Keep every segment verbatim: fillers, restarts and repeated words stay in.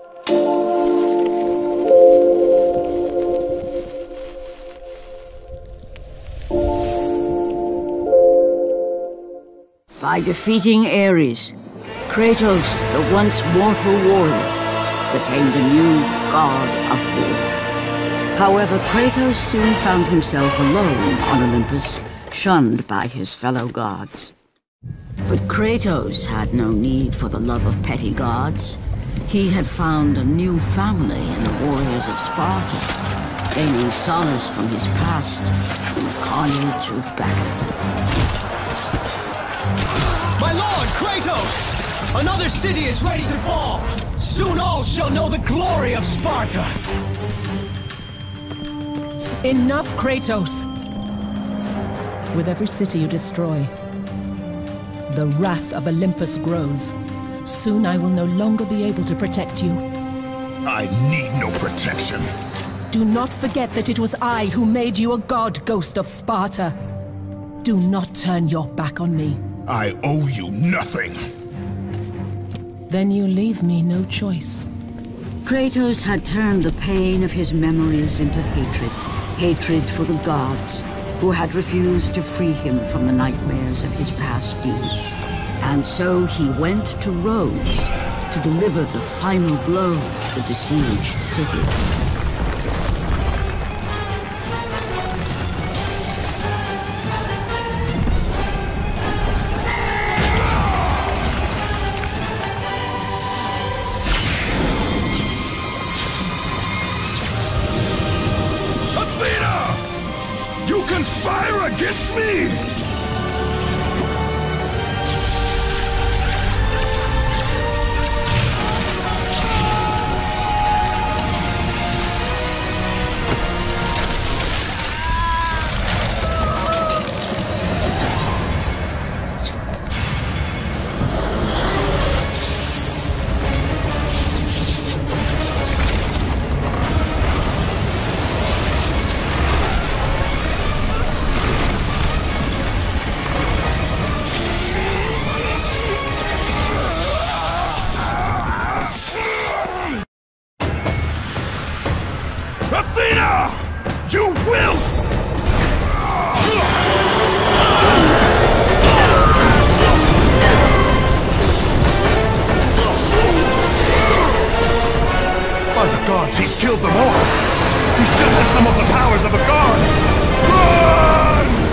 By defeating Ares, Kratos, the once mortal warrior, became the new god of war. However, Kratos soon found himself alone on Olympus, shunned by his fellow gods. But Kratos had no need for the love of petty gods. He had found a new family in the warriors of Sparta, gaining solace from his past in the carnage of battle. My lord, Kratos! Another city is ready to fall! Soon all shall know the glory of Sparta! Enough, Kratos! With every city you destroy, the wrath of Olympus grows. Soon I will no longer be able to protect you. I need no protection. Do not forget that it was I who made you a god, Ghost of Sparta. Do not turn your back on me. I owe you nothing. Then you leave me no choice. Kratos had turned the pain of his memories into hatred. Hatred for the gods, who had refused to free him from the nightmares of his past deeds. And so he went to Rhodes to deliver the final blow to the besieged city. Conspire against me! You will! By the gods, he's killed them all! He still has some of the powers of a god! Run!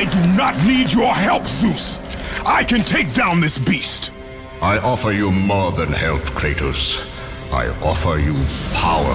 I do not need your help, Zeus! I can take down this beast! I offer you more than help, Kratos. I offer you power.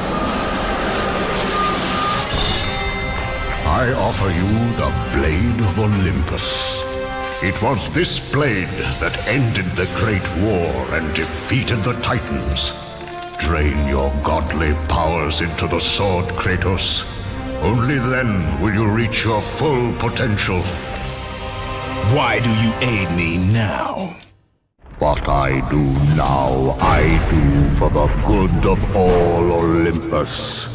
I offer you the Blade of Olympus. It was this blade that ended the Great War and defeated the Titans. Drain your godly powers into the sword, Kratos. Only then will you reach your full potential. Why do you aid me now? What I do now, I do for the good of all Olympus.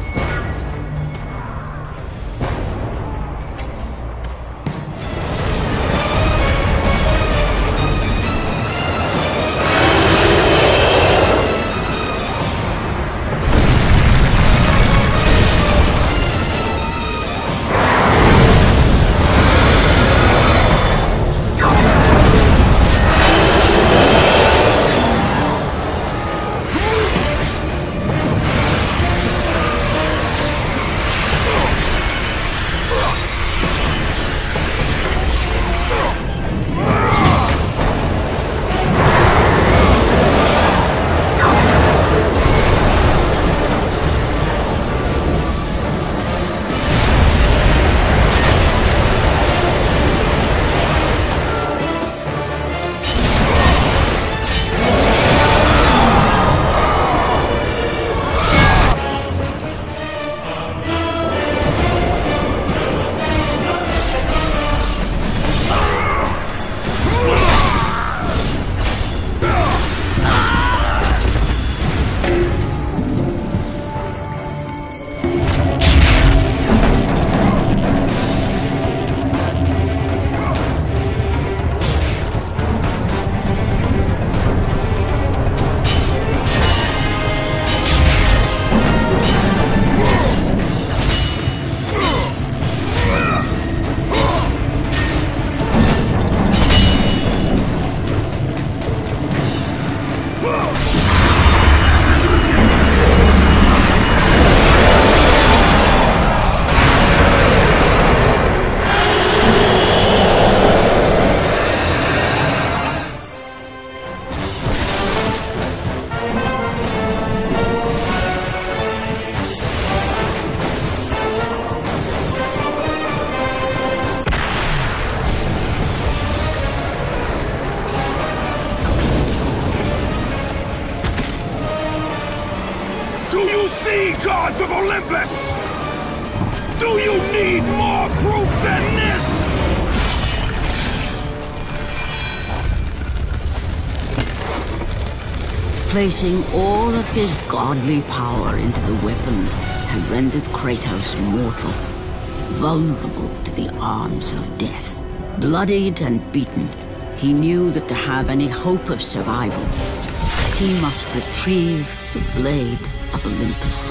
Do you see, gods of Olympus? Do you need more proof than this? Placing all of his godly power into the weapon had rendered Kratos mortal, vulnerable to the arms of death. Bloodied and beaten, he knew that to have any hope of survival, he must retrieve the Blade of Olympus.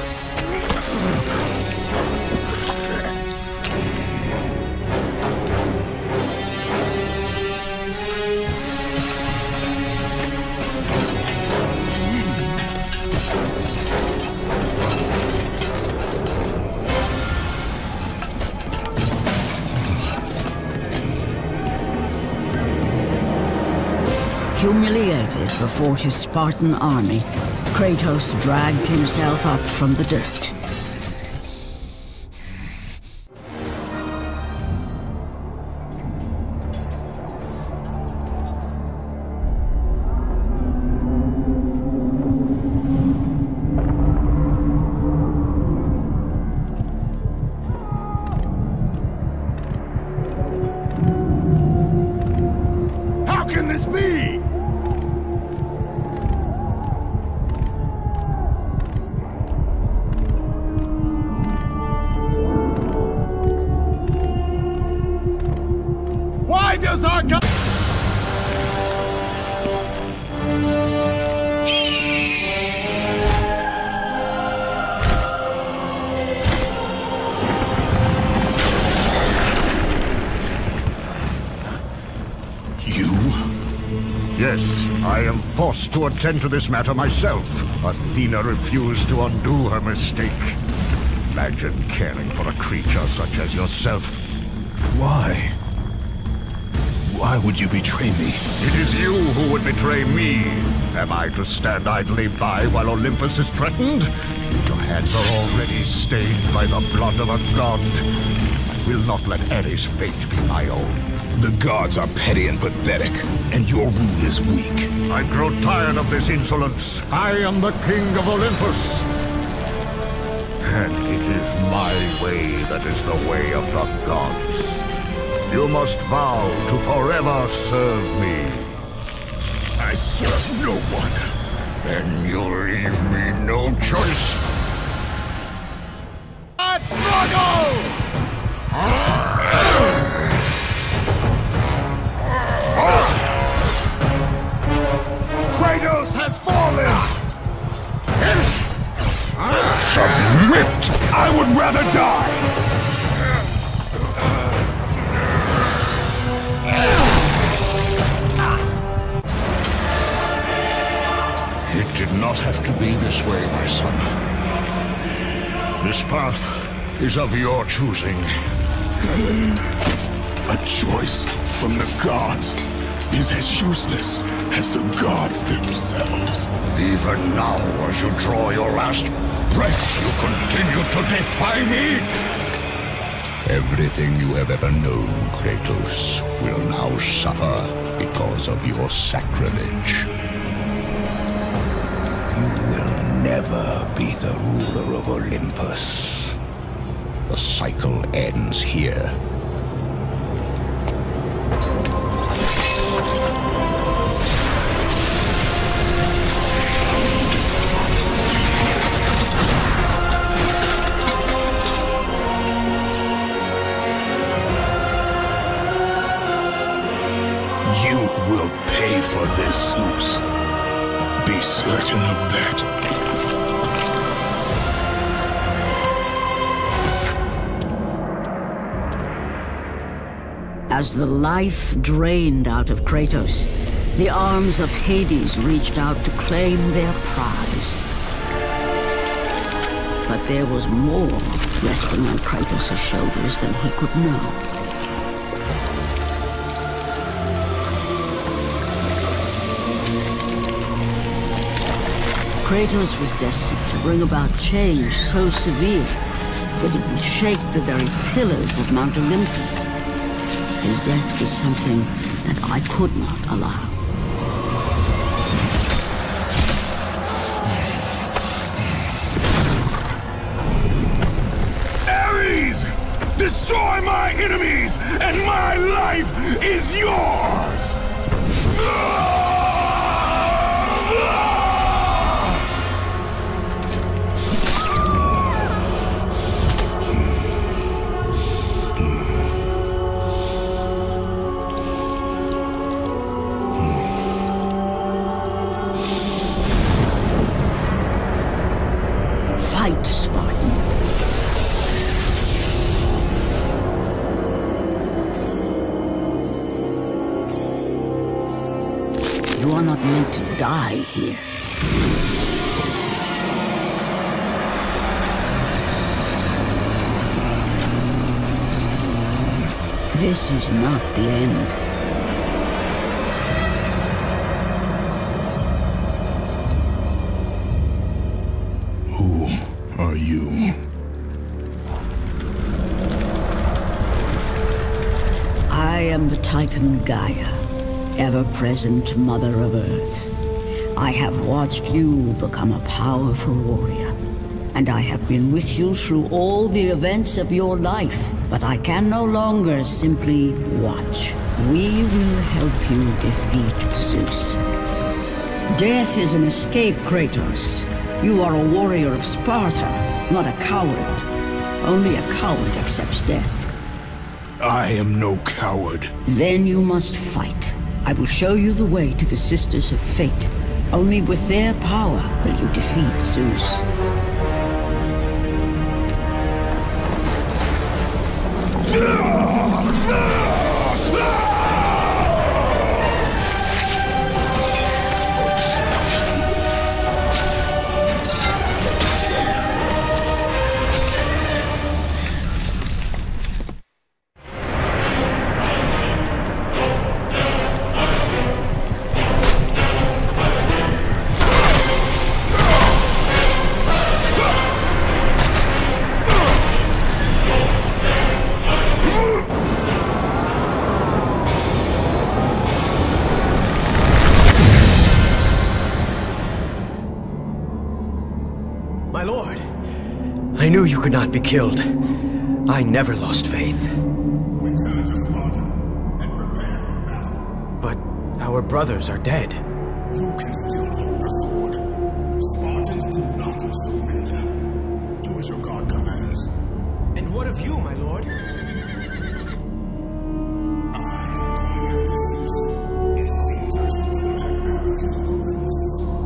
Humiliated before his Spartan army, Kratos dragged himself up from the dirt. How can this be? Why does our God... You? Yes, I am forced to attend to this matter myself. Athena refused to undo her mistake. Imagine caring for a creature such as yourself. Why? Why would you betray me? It is you who would betray me. Am I to stand idly by while Olympus is threatened? Your hands are already stained by the blood of a god. I will not let Ares' fate be my own. The gods are petty and pathetic, and your rule is weak. I grow tired of this insolence. I am the king of Olympus. And it is my way that is the way of the gods. You must vow to forever serve me. I serve no one. Then you leave me no choice. Let's struggle! Kratos has fallen! Submit! I would rather die! It did not have to be this way, my son. This path is of your choosing. A choice from the gods is as useless as the gods themselves. Even now, as you draw your last breath, you continue to defy me? Everything you have ever known, Kratos, will now suffer because of your sacrilege. You will never be the ruler of Olympus. The cycle ends here. You will pay for this, Zeus. Be certain of that. As the life drained out of Kratos, the arms of Hades reached out to claim their prize. But there was more resting on Kratos' shoulders than he could know. Kratos was destined to bring about change so severe that it would shake the very pillars of Mount Olympus. His death was something that I could not allow. Ares! Destroy my enemies, and my life is yours! Fight, Spartan. You are not meant to die here. This is not the end. Who are you? I am the Titan Gaia, ever-present Mother of Earth. I have watched you become a powerful warrior, and I have been with you through all the events of your life, but I can no longer simply watch. We will help you defeat Zeus. Death is an escape, Kratos. You are a warrior of Sparta, not a coward. Only a coward accepts death. I am no coward. Then you must fight. I will show you the way to the Sisters of Fate. Only with their power will you defeat Zeus. I knew you could not be killed. I never lost faith. But our brothers are dead. You can still hold the sword. Spartans do not surrender. Do as your god commands. And what of you, my lord? It seems I still have arrows in Olympus.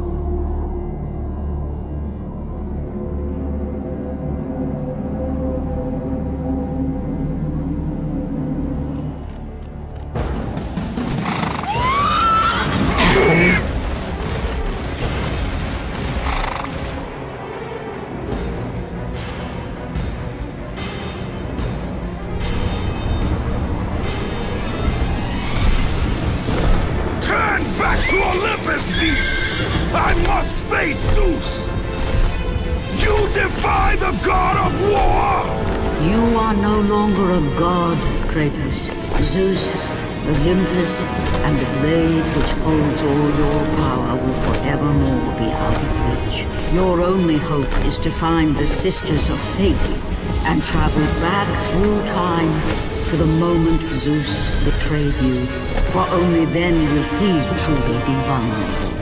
To Olympus, beast! I must face Zeus! You defy the god of war! You are no longer a god, Kratos. Zeus, Olympus, and the blade which holds all your power will forevermore be out of reach. Your only hope is to find the Sisters of Fate and travel back through time to the moment Zeus betrayed you, for only then will he truly be vulnerable.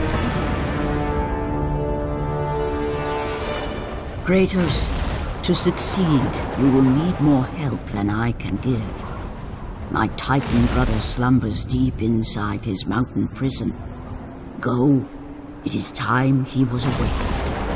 Kratos, to succeed, you will need more help than I can give. My Titan brother slumbers deep inside his mountain prison. Go. It is time he was awakened.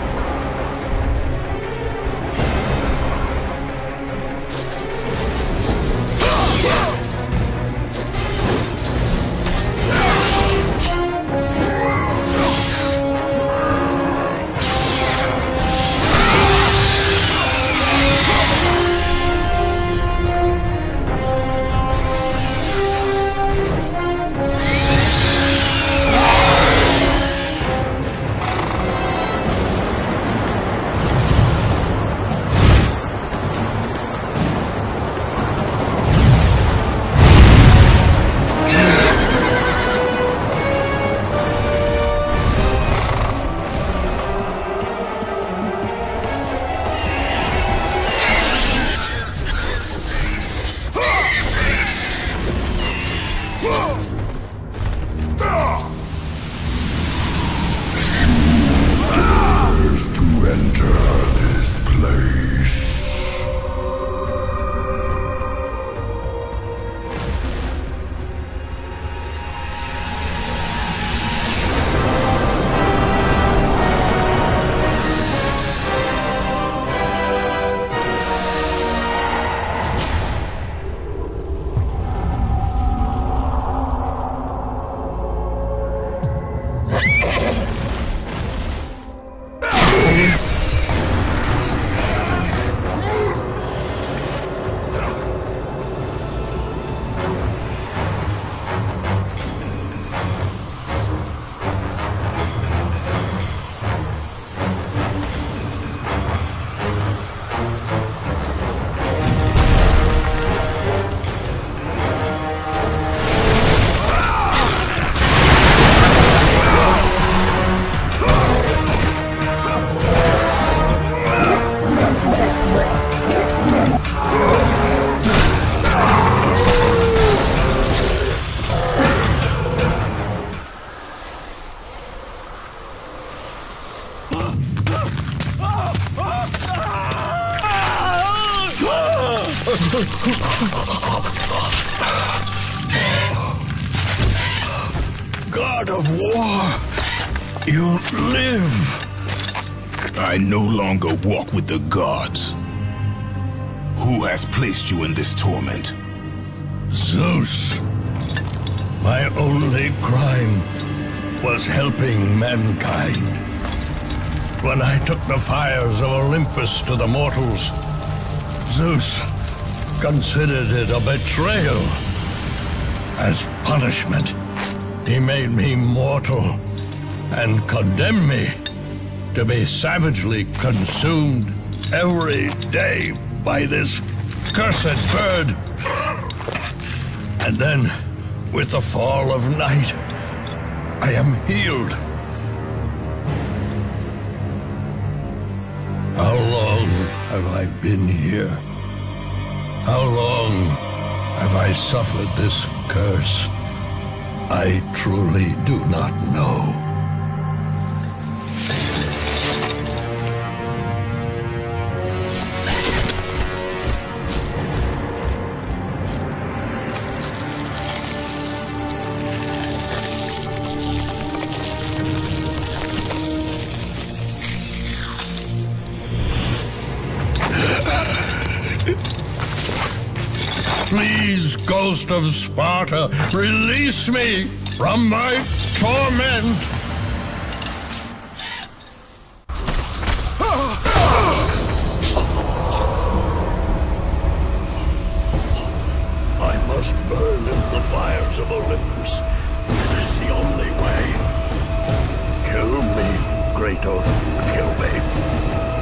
God of war, you live. I no longer walk with the gods. Who has placed you in this torment? Zeus. My only crime was helping mankind. When I took the fires of Olympus to the mortals, Zeus considered it a betrayal. As punishment, he made me mortal and condemned me to be savagely consumed every day by this cursed bird. And then, with the fall of night, I am healed. How long have I been here? How long have I suffered this curse? I truly do not know. Please, Ghost of Sparta, release me from my torment! I must burn in the fires of Olympus. It is the only way. Kill me, Kratos. Kill me.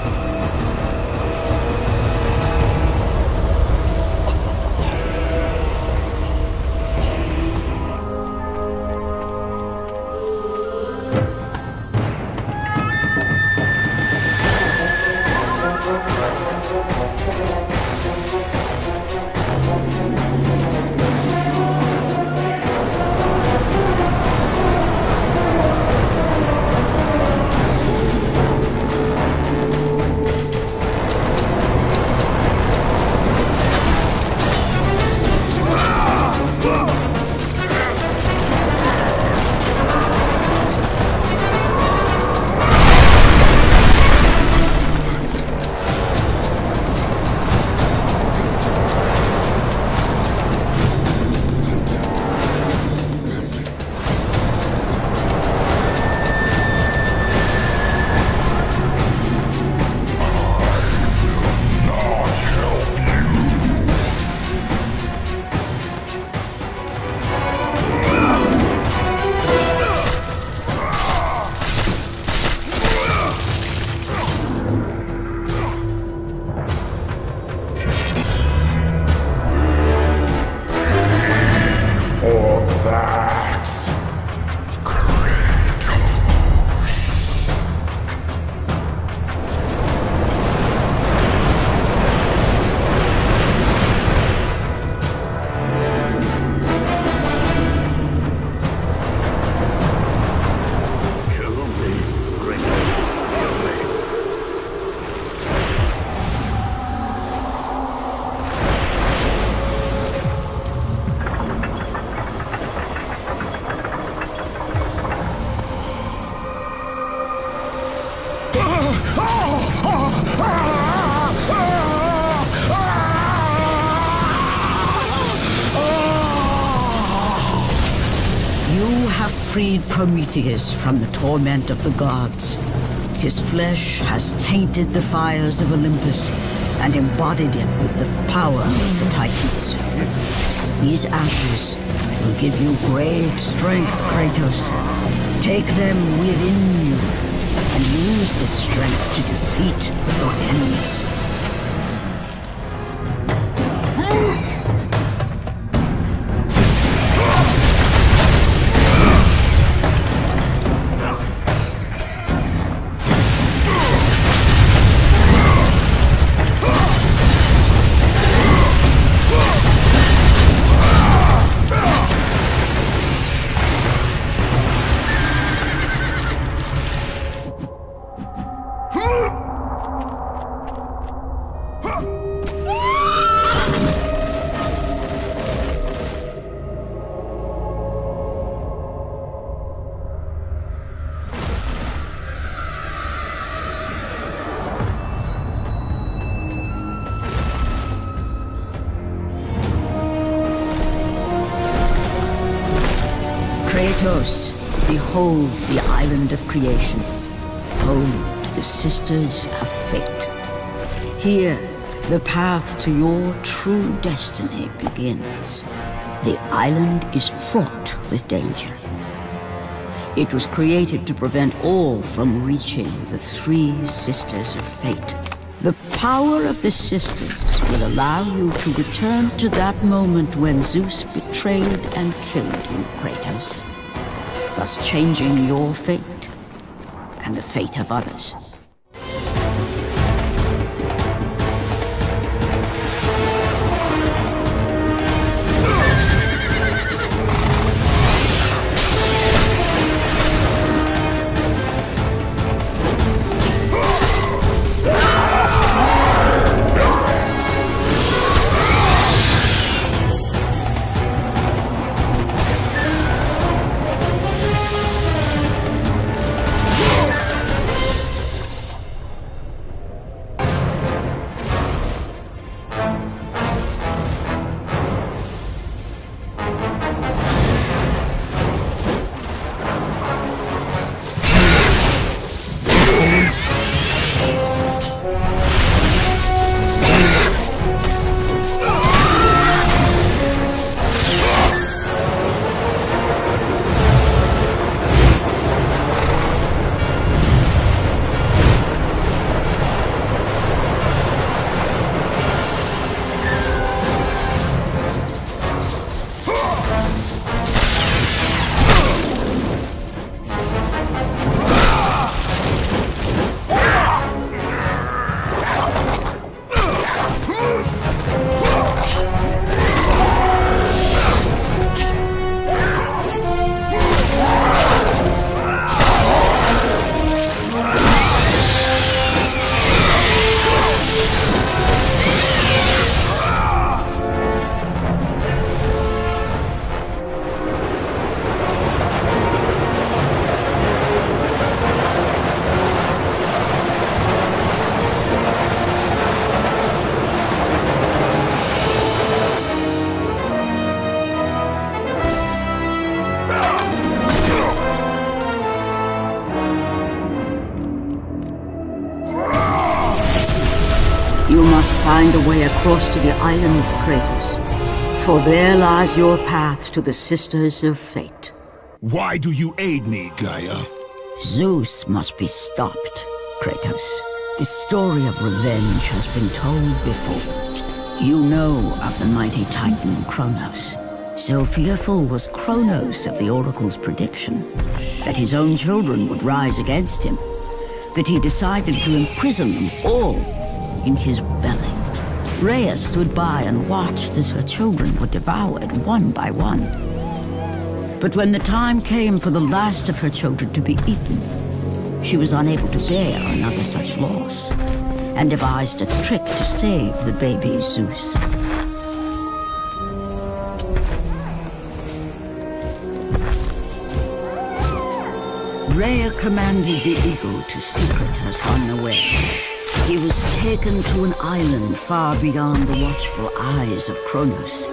Freed Prometheus from the torment of the gods. His flesh has tainted the fires of Olympus and embodied it with the power of the Titans. These ashes will give you great strength, Kratos. Take them within you and use this strength to defeat your enemies. Kratos, behold the island of creation, home to the Sisters of Fate. Here, the path to your true destiny begins. The island is fraught with danger. It was created to prevent all from reaching the three Sisters of Fate. The power of the Sisters will allow you to return to that moment when Zeus betrayed and killed you, Kratos, thus changing your fate and the fate of others. find a way across to the island, Kratos. For there lies your path to the Sisters of Fate. Why do you aid me, Gaia? Zeus must be stopped, Kratos. The story of revenge has been told before. You know of the mighty Titan Kronos. So fearful was Kronos of the Oracle's prediction that his own children would rise against him, that he decided to imprison them all in his belly. Rhea stood by and watched as her children were devoured one by one. But when the time came for the last of her children to be eaten, she was unable to bear another such loss, and devised a trick to save the baby Zeus. Rhea commanded the eagle to secret her son away. He was taken to an island far beyond the watchful eyes of Kronos.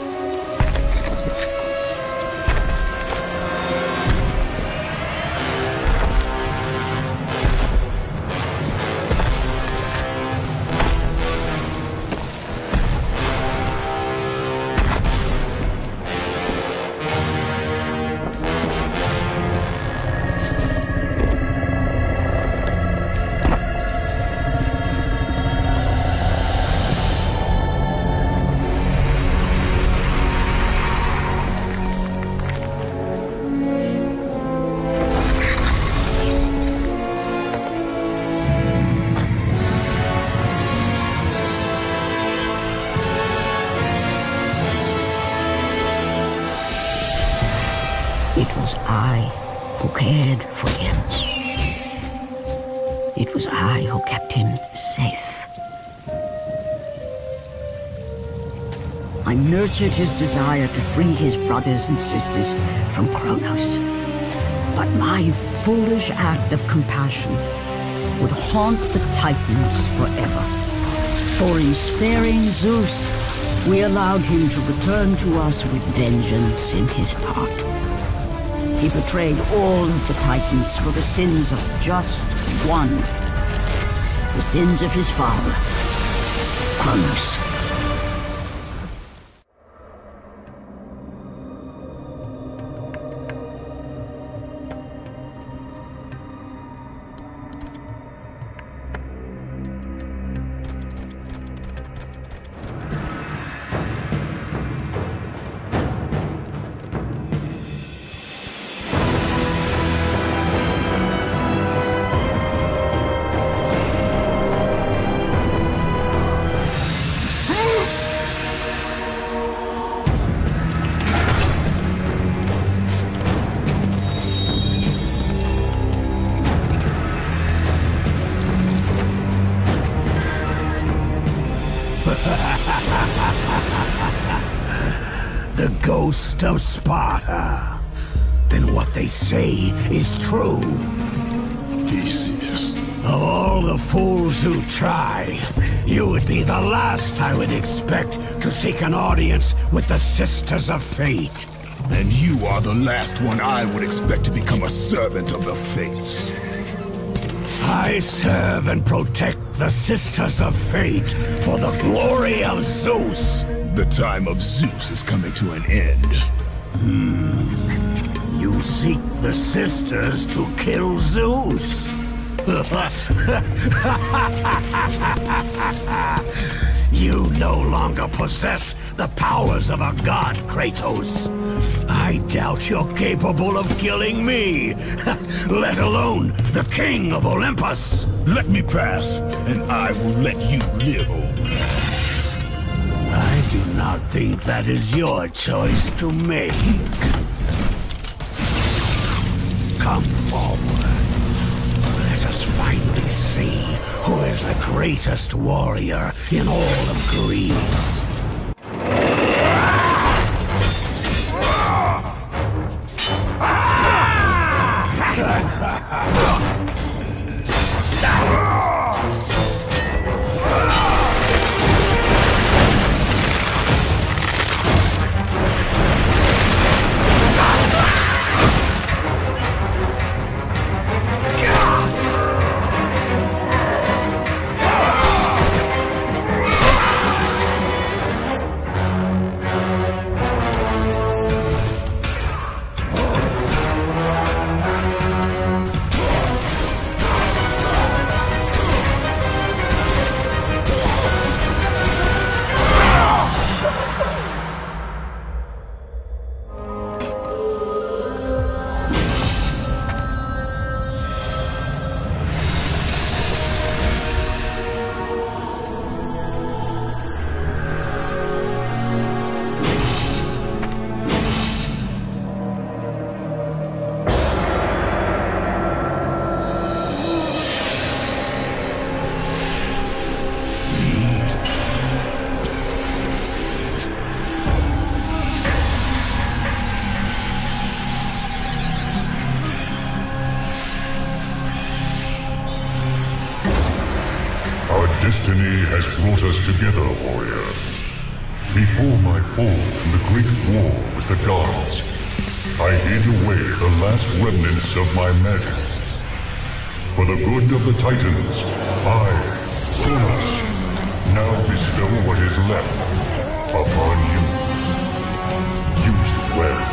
It was I who cared for him. It was I who kept him safe. I nurtured his desire to free his brothers and sisters from Kronos. But my foolish act of compassion would haunt the Titans forever. For in sparing Zeus, we allowed him to return to us with vengeance in his heart. He betrayed all of the Titans for the sins of just one. The sins of his father, Kronos. The ghost of Sparta. Then what they say is true. Theseus. Of all the fools who try, you would be the last I would expect to seek an audience with the Sisters of Fate. And you are the last one I would expect to become a servant of the Fates. I serve and protect the Sisters of Fate for the glory of Zeus. The time of Zeus is coming to an end. Hmm. You seek the Sisters to kill Zeus? You no longer possess the powers of a god, Kratos. I doubt you're capable of killing me, let alone the king of Olympus. Let me pass, and I will let you live over. I do not think that is your choice to make. Come forward. Let us finally see who is the greatest warrior in all of Greece. Destiny has brought us together, warrior. Before my fall in the great war with the gods, I hid away the last remnants of my magic. For the good of the Titans, I, Kronos, now bestow what is left upon you. Use it well.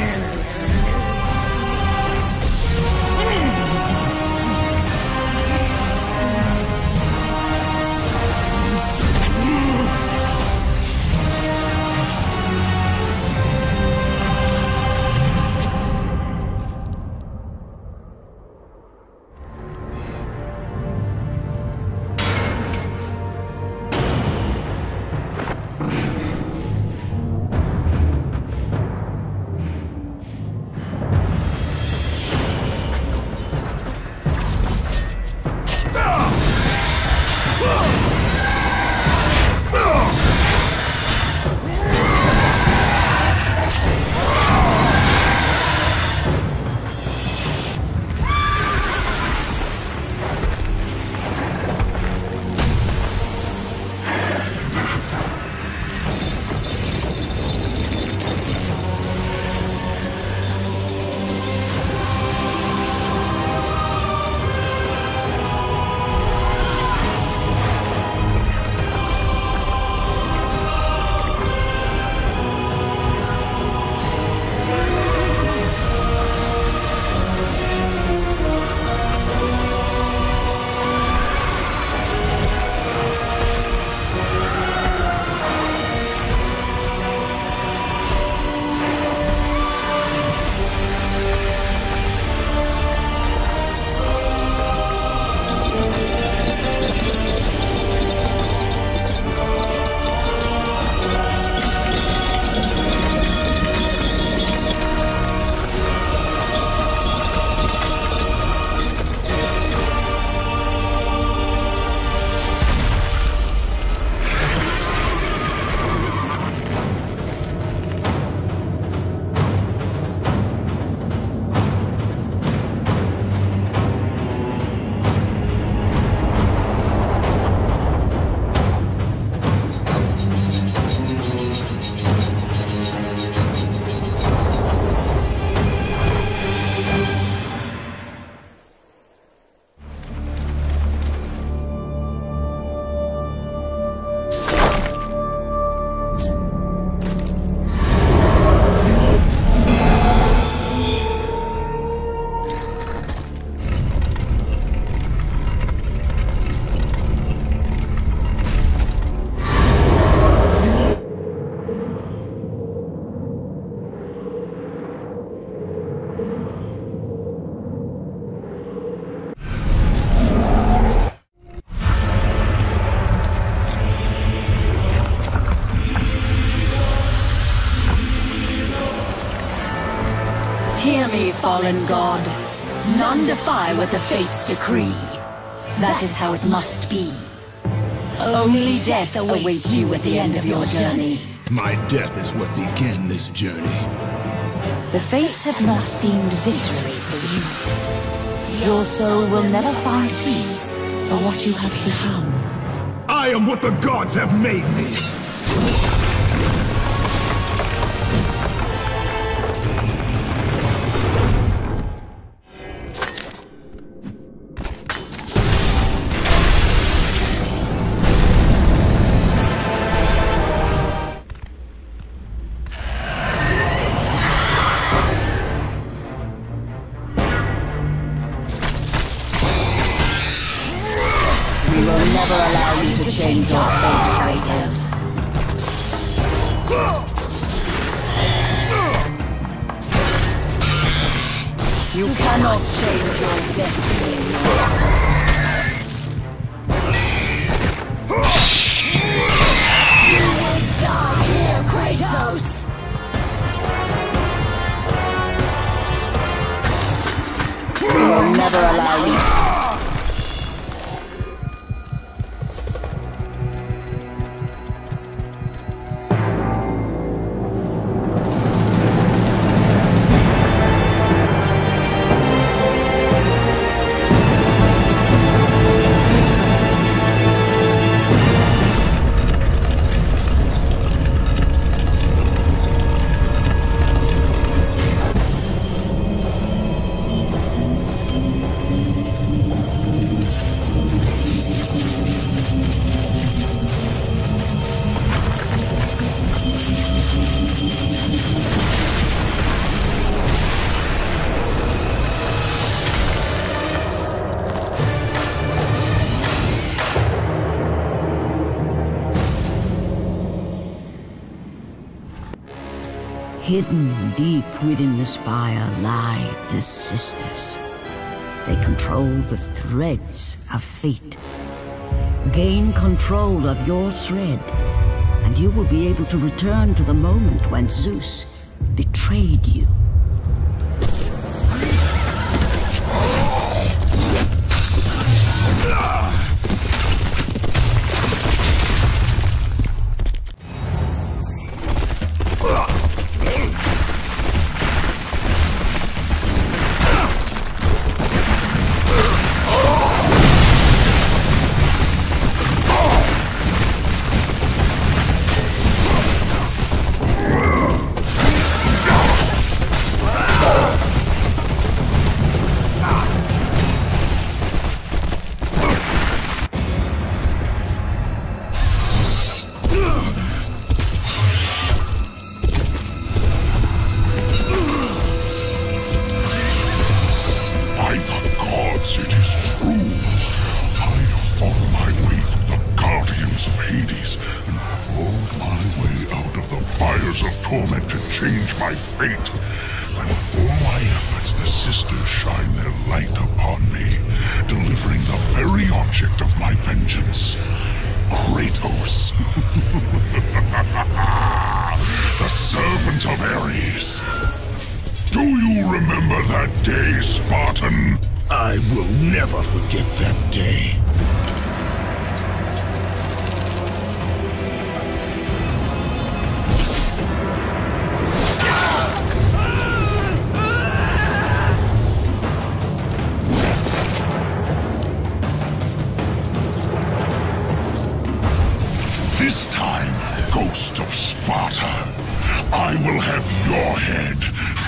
Hear me, fallen god. None defy what the fates decree. That is how it must be. Only death awaits you at the end of your journey. My death is what began this journey. The fates have not deemed victory for you. Your soul will never find peace for what you have become. I am what the gods have made me! We will never allow you to change your fate, traitors. You cannot change your destiny. You will die here, Kratos! We will never allow you. Hidden deep within the spire lie the sisters. They control the threads of fate. Gain control of your thread, and you will be able to return to the moment when Zeus betrayed you. This time, Ghost of Sparta, I will have your head.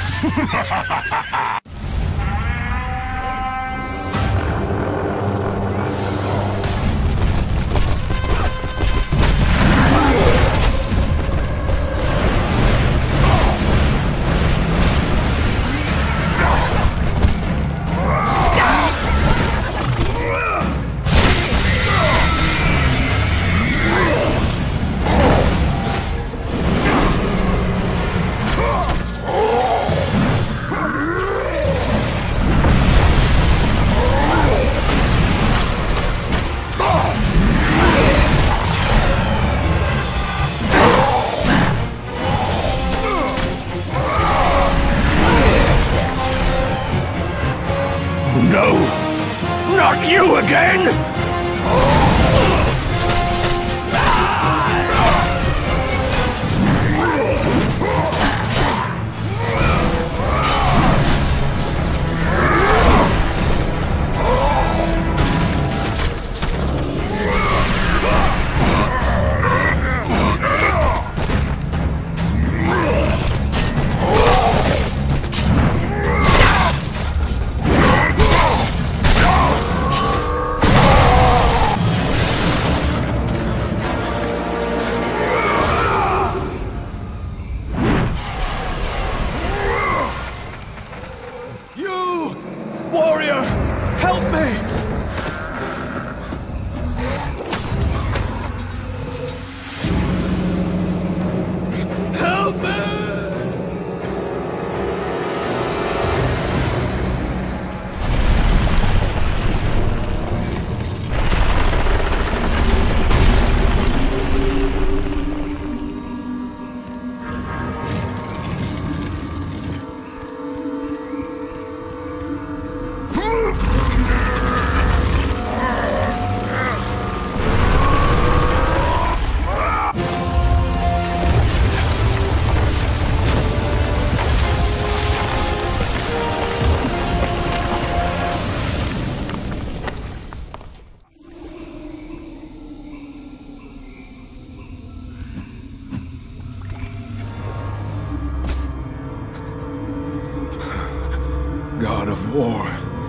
God of war,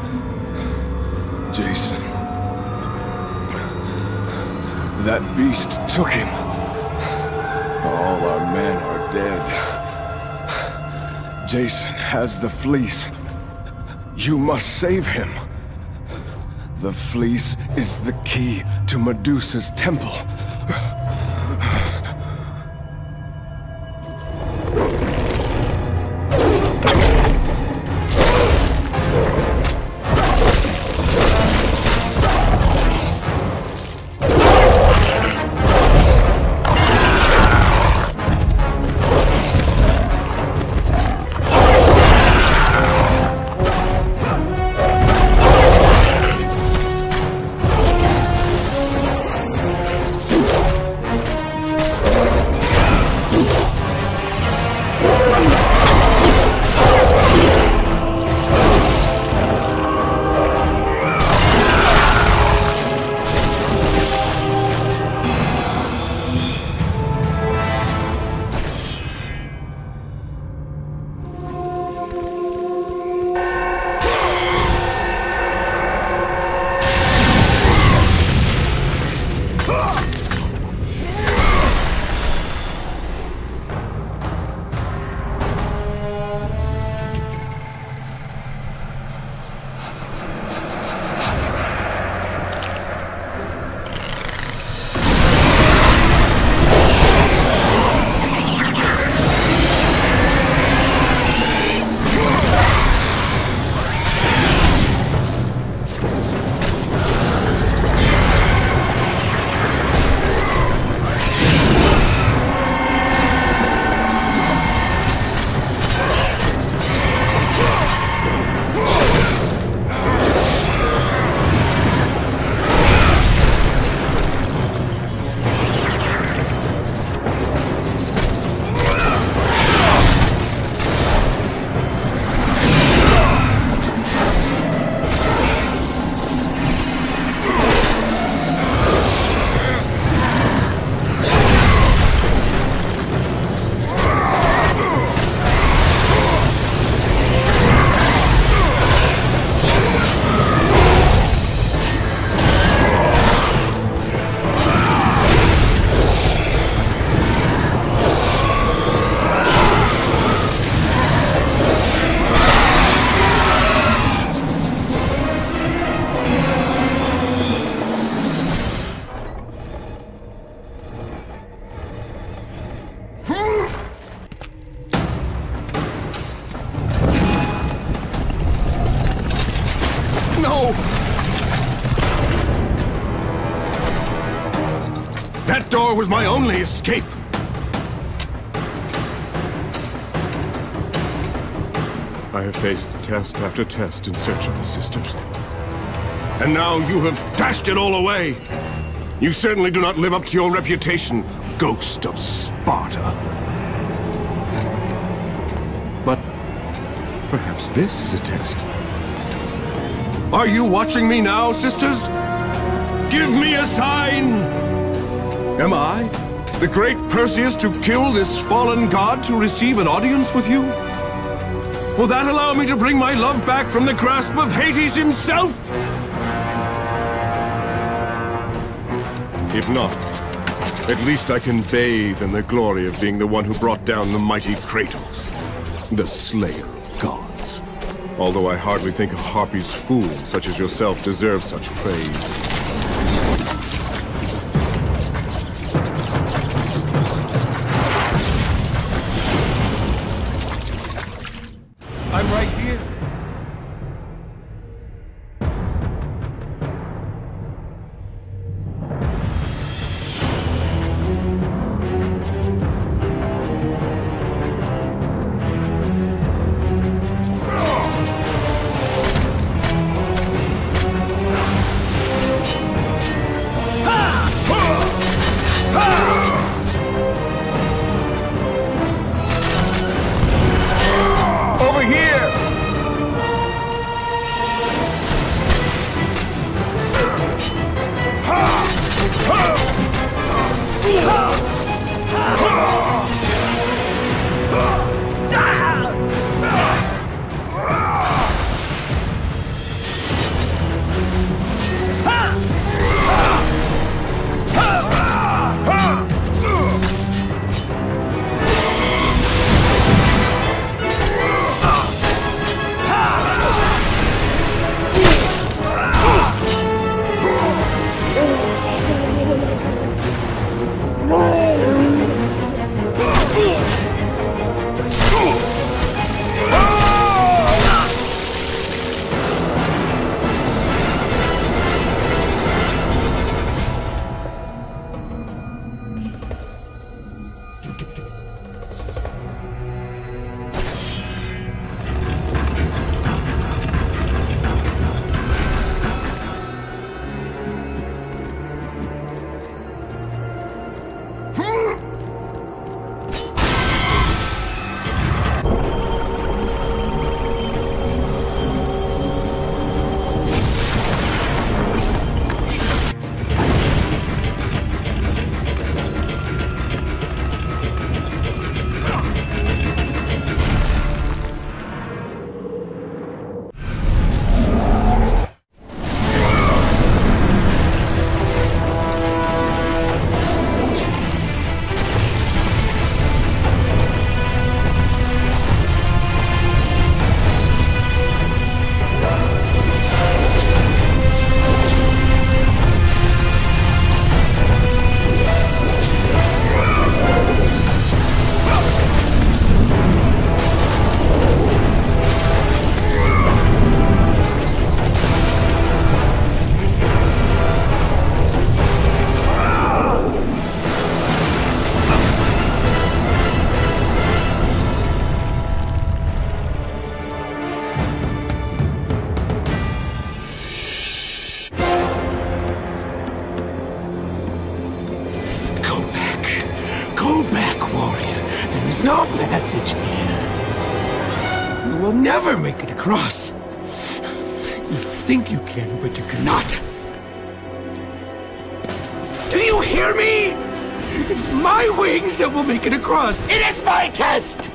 Jason. That beast took him. All our men are dead. Jason has the fleece. You must save him. The fleece is the key to Medusa's temple. No! That door was my only escape! I have faced test after test in search of the sisters. And now you have dashed it all away! You certainly do not live up to your reputation, Ghost of Sparta. But perhaps this is a test. Are you watching me now, sisters? Give me a sign! Am I, the great Perseus, to kill this fallen god to receive an audience with you? Will that allow me to bring my love back from the grasp of Hades himself? If not, at least I can bathe in the glory of being the one who brought down the mighty Kratos, the slayer of gods. Although I hardly think a Harpy's fool such as yourself deserves such praise. I'm right here. Over here! There's no passage here. You will never make it across. You think you can, but you cannot. Do you hear me? It's my wings that will make it across. It is my test!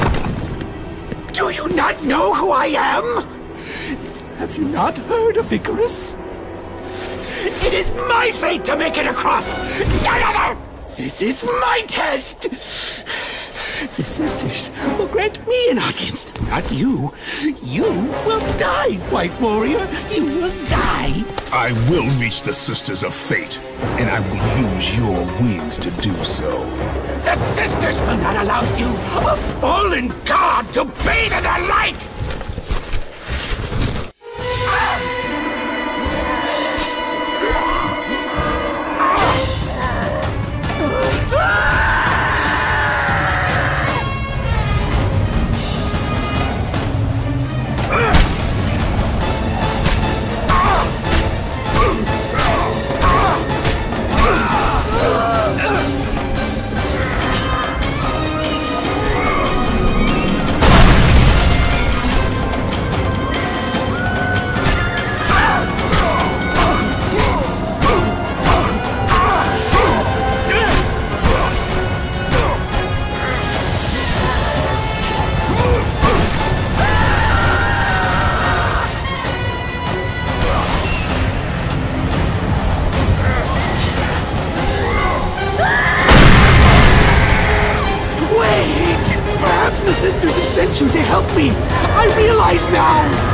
Do you not know who I am? Have you not heard of Icarus? It is my fate to make it across! None other! This is my test! The sisters will grant me an audience, not you. You will die, White Warrior. You will die. I will reach the Sisters of Fate, and I will use your wings to do so. The sisters will not allow you, a fallen god, to bathe in their light! I realize now!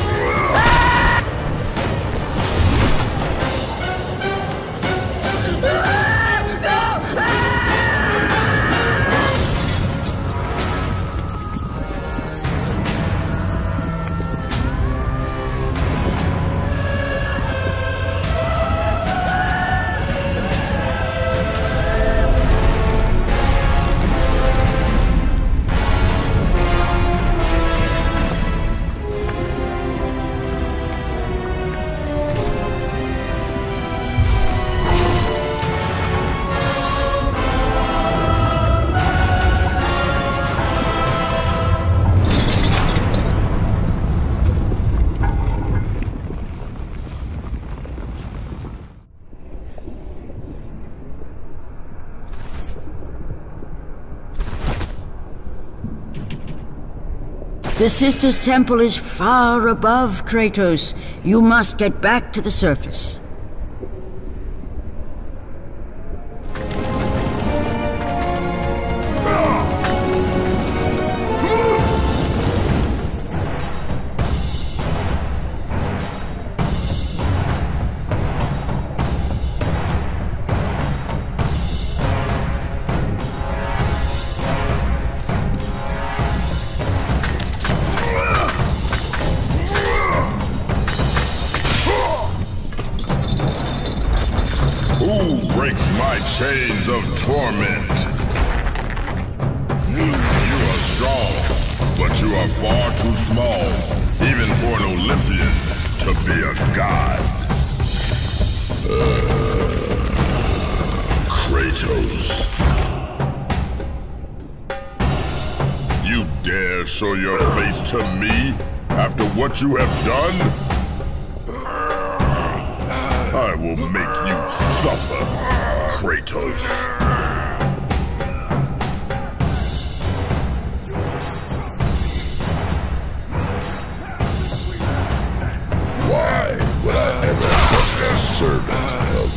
The Sisters' Temple is far above, Kratos. You must get back to the surface. Chains of torment. You are strong, but you are far too small, even for an Olympian to be a god. Uh, Kratos. You dare show your face to me after what you have done? I will make you suffer. Kratos. Why would I ever trust a servant of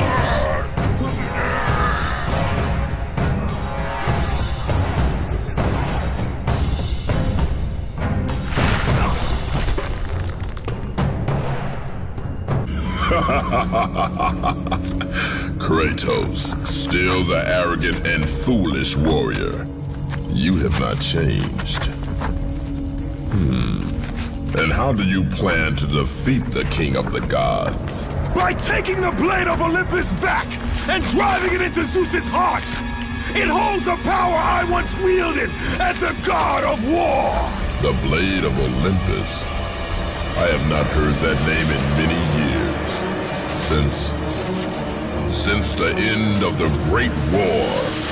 Kratos, still the arrogant and foolish warrior. You have not changed. Hmm. And how do you plan to defeat the King of the Gods? By taking the blade of Olympus back and driving it into Zeus's heart! It holds the power I once wielded as the god of war! The blade of Olympus? I have not heard that name in many years. Since... Since the end of the Great War.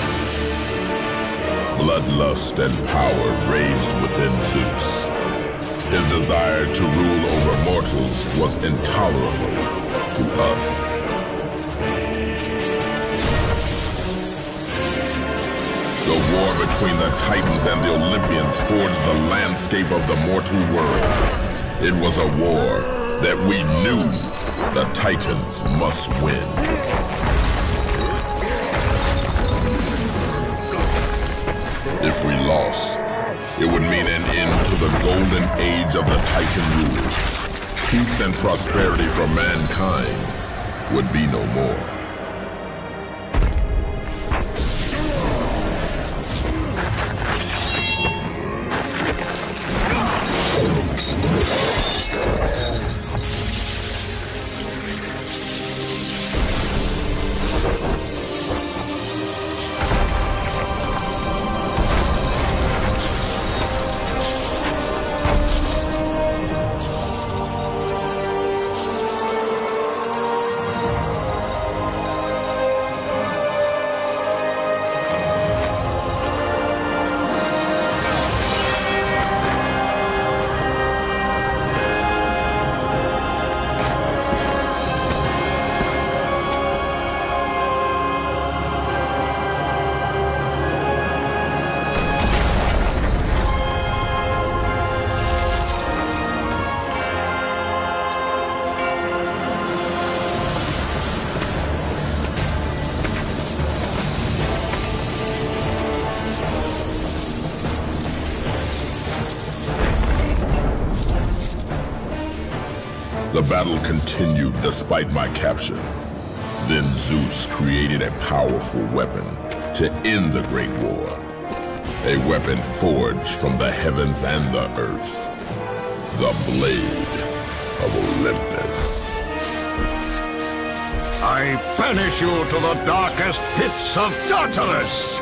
Bloodlust and power raged within Zeus. His desire to rule over mortals was intolerable to us. The war between the Titans and the Olympians forged the landscape of the mortal world. It was a war that we knew the Titans must win. If we lost, it would mean an end to the golden age of the Titan rule. Peace and prosperity for mankind would be no more. The battle continued despite my capture. Then Zeus created a powerful weapon to end the Great War. A weapon forged from the heavens and the earth. The Blade of Olympus. I banish you to the darkest pits of Tartarus!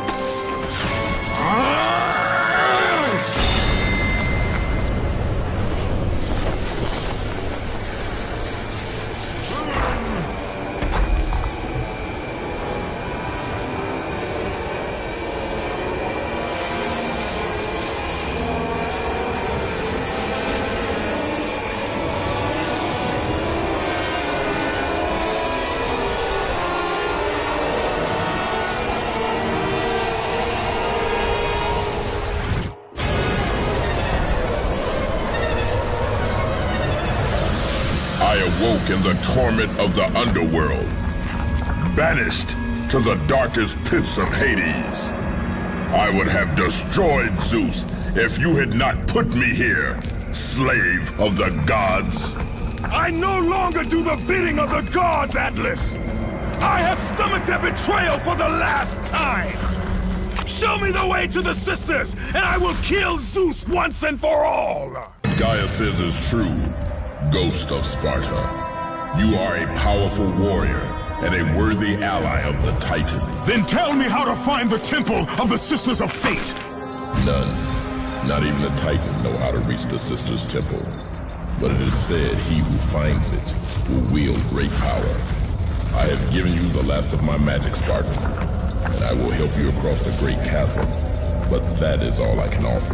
I awoke in the torment of the underworld, banished to the darkest pits of Hades. I would have destroyed Zeus if you had not put me here, slave of the gods. I no longer do the bidding of the gods, Atlas! I have stomached their betrayal for the last time! Show me the way to the sisters, and I will kill Zeus once and for all! Gaia says is true, Ghost of Sparta. You are a powerful warrior and a worthy ally of the Titan. Then tell me how to find the Temple of the Sisters of Fate! None. Not even the Titan know how to reach the Sisters' Temple. But it is said he who finds it will wield great power. I have given you the last of my magic, Spartan, and I will help you across the great chasm. But that is all I can offer.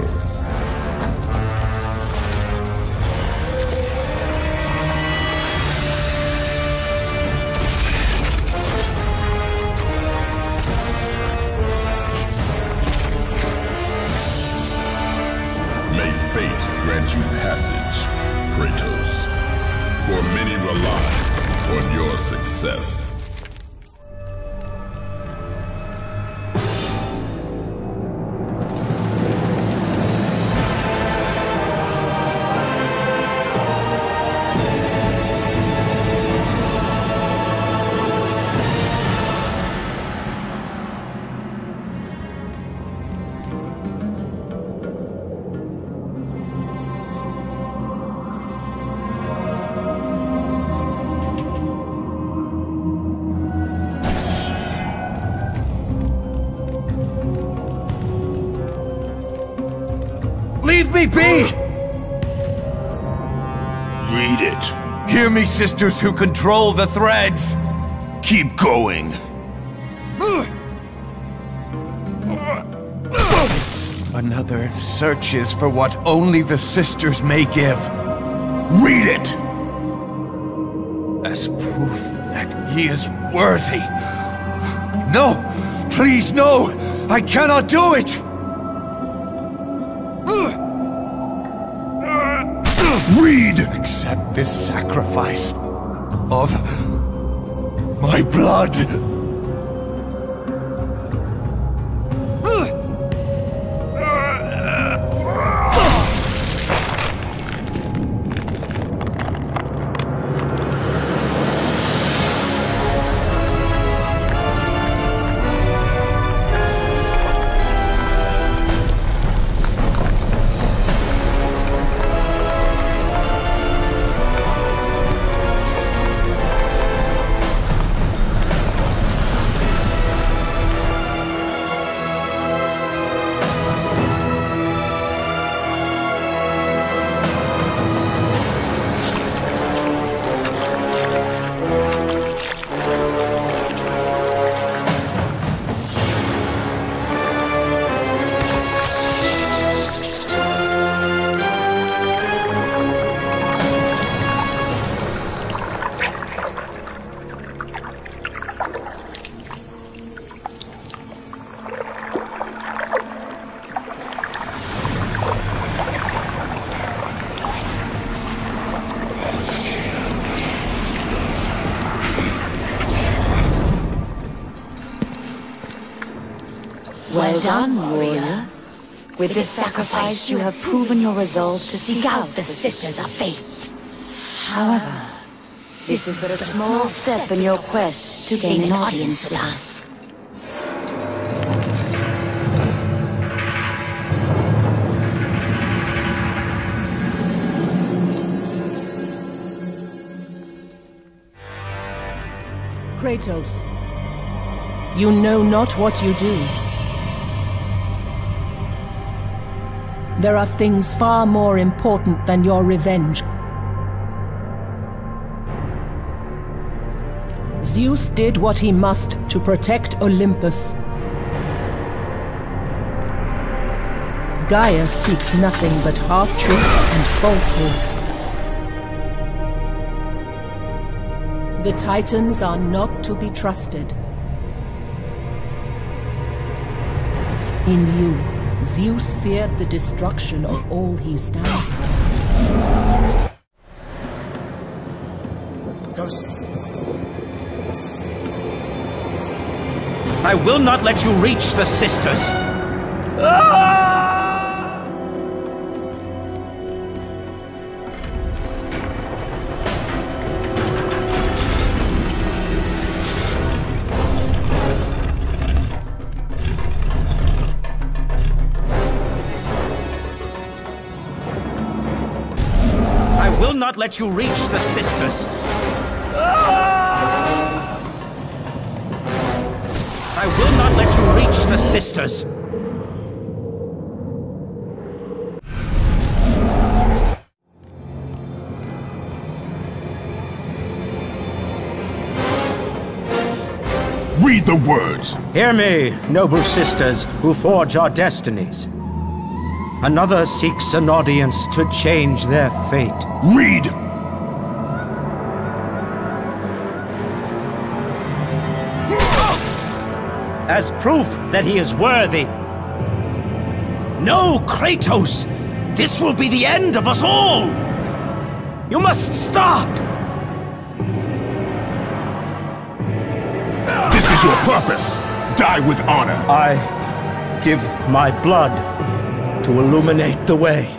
May fate grant you passage, Kratos, for many rely on your success. Leave me be! Read it. Hear me, sisters who control the threads. Keep going. Another searches for what only the sisters may give. Read it! As proof that he is worthy. No! Please, no! I cannot do it! Read! Accept this sacrifice of my blood. Well done, warrior. With this sacrifice, you have proven your resolve to seek out the Sisters of Fate. However, this is but a small step in your quest to gain an audience with us. Kratos, you know not what you do. There are things far more important than your revenge. Zeus did what he must to protect Olympus. Gaia speaks nothing but half-truths and falsehoods. The Titans are not to be trusted. In you, Zeus feared the destruction of all he stands for. Ghost. I will not let you reach the sisters! Ah! I will not let you reach the sisters! Ah! I will not let you reach the sisters! Read the words! Hear me, noble sisters who forge our destinies. Another seeks an audience to change their fate. Read! As proof that he is worthy. No, Kratos! This will be the end of us all! You must stop! This is your purpose! Die with honor! I give my blood to illuminate the way.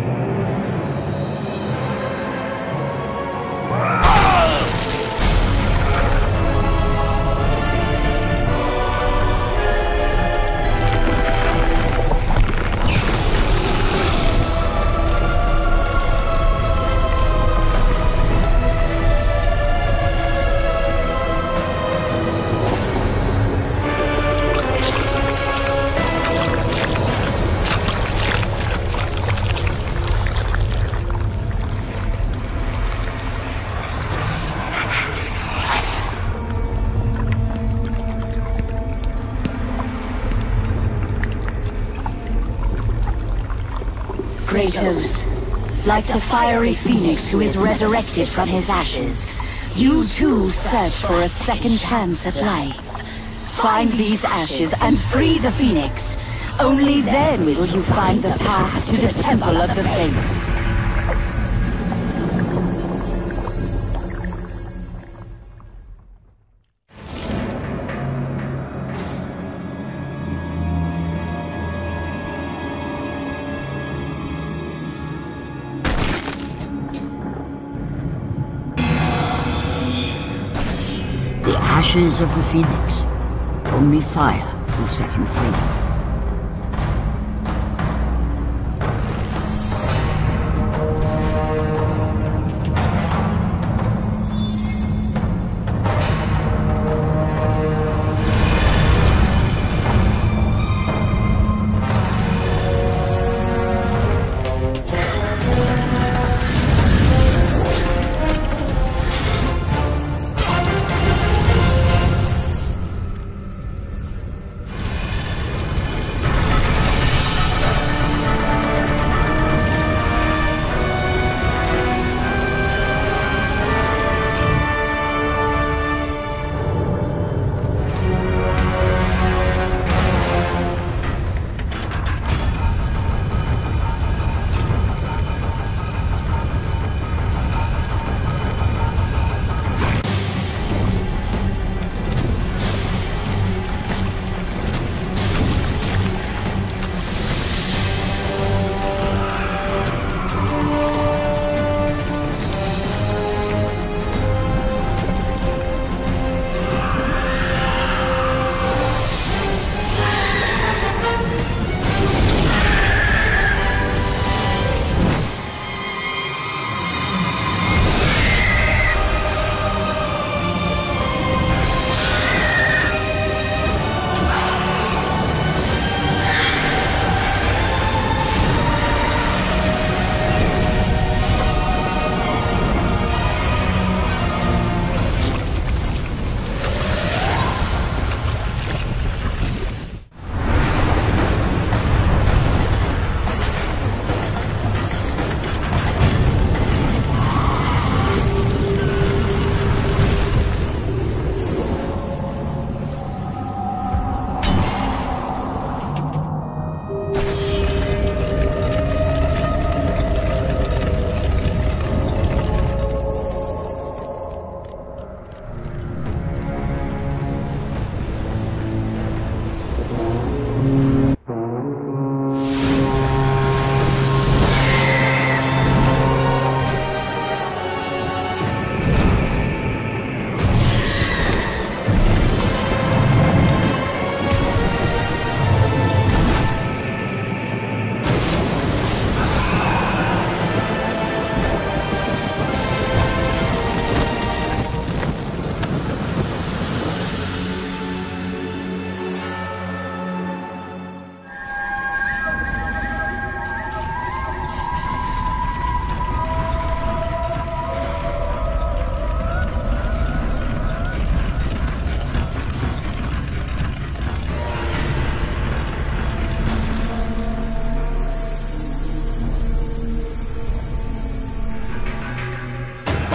Kratos, like the fiery phoenix who is resurrected from his ashes, you too search for a second chance at life. Find these ashes and free the phoenix. Only then will you find the path to the Temple of the Face. The ashes of the Phoenix. Only fire will set him free.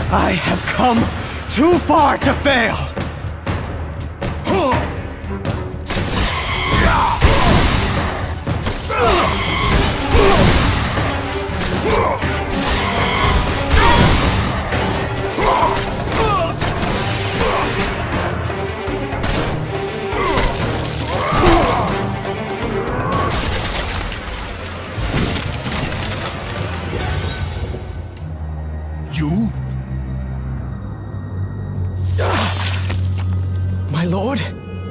I have come too far to fail! You? My lord?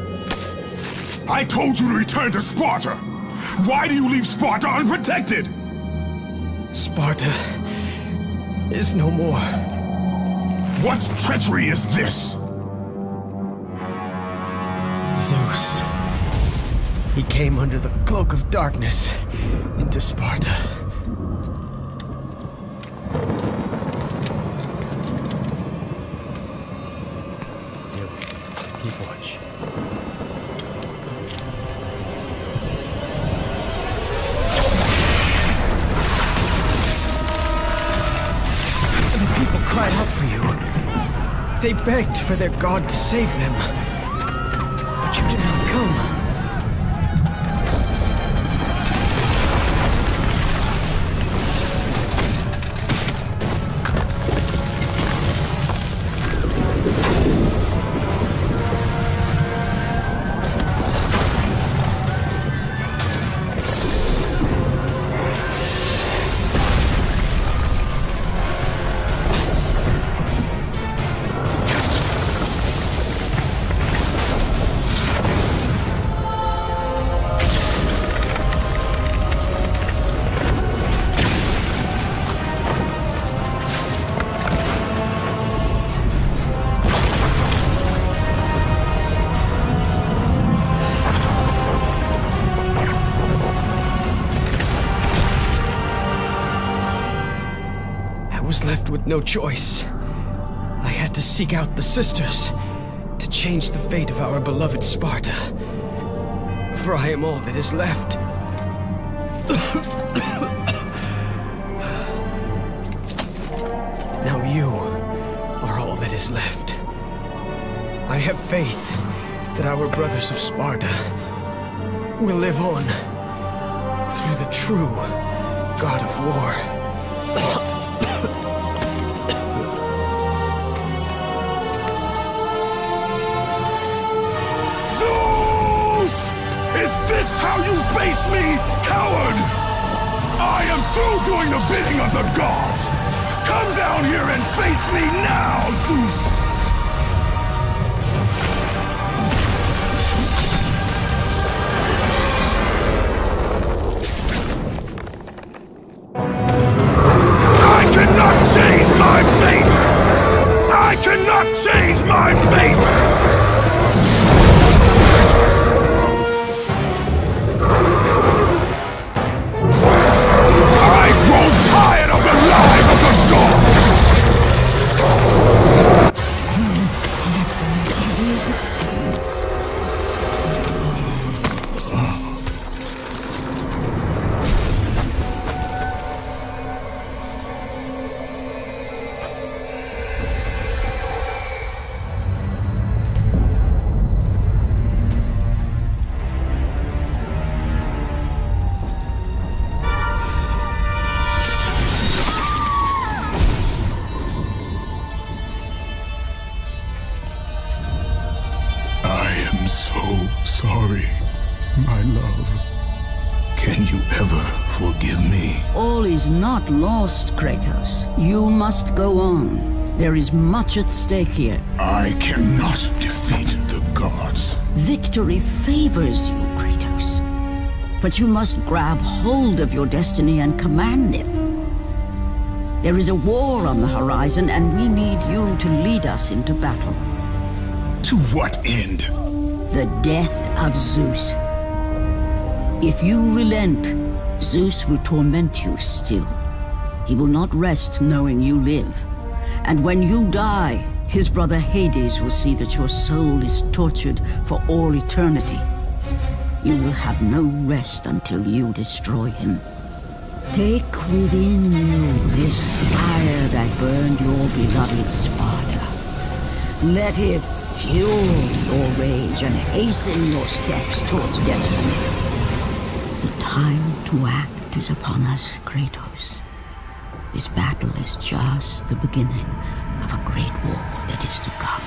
I told you to return to Sparta! Why do you leave Sparta unprotected? Sparta is no more. What treachery is this? Zeus. He came under the cloak of darkness into Sparta. Keep watch. The people cried out for you. They begged for their god to save them. But you did not come. Left with no choice. I had to seek out the sisters to change the fate of our beloved Sparta. For I am all that is left. Now you are all that is left. I have faith that our brothers of Sparta will live on through the true God of War. Is this how you face me, coward? I am through doing the bidding of the gods! Come down here and face me now, Zeus! I cannot change my fate! I cannot change my fate! Tired of the lies of the gods! Sorry, my love. Can you ever forgive me? All is not lost, Kratos. You must go on. There is much at stake here. I cannot defeat the gods. Victory favors you, Kratos. But you must grab hold of your destiny and command it. There is a war on the horizon, and we need you to lead us into battle. To what end? The death of Zeus. If you relent, Zeus will torment you still. He will not rest knowing you live. And when you die, his brother Hades will see that your soul is tortured for all eternity. You will have no rest until you destroy him. Take within you this fire that burned your beloved Sparta. Let it fuel your rage and hasten your steps towards destiny. The time to act is upon us, Kratos. This battle is just the beginning of a great war that is to come.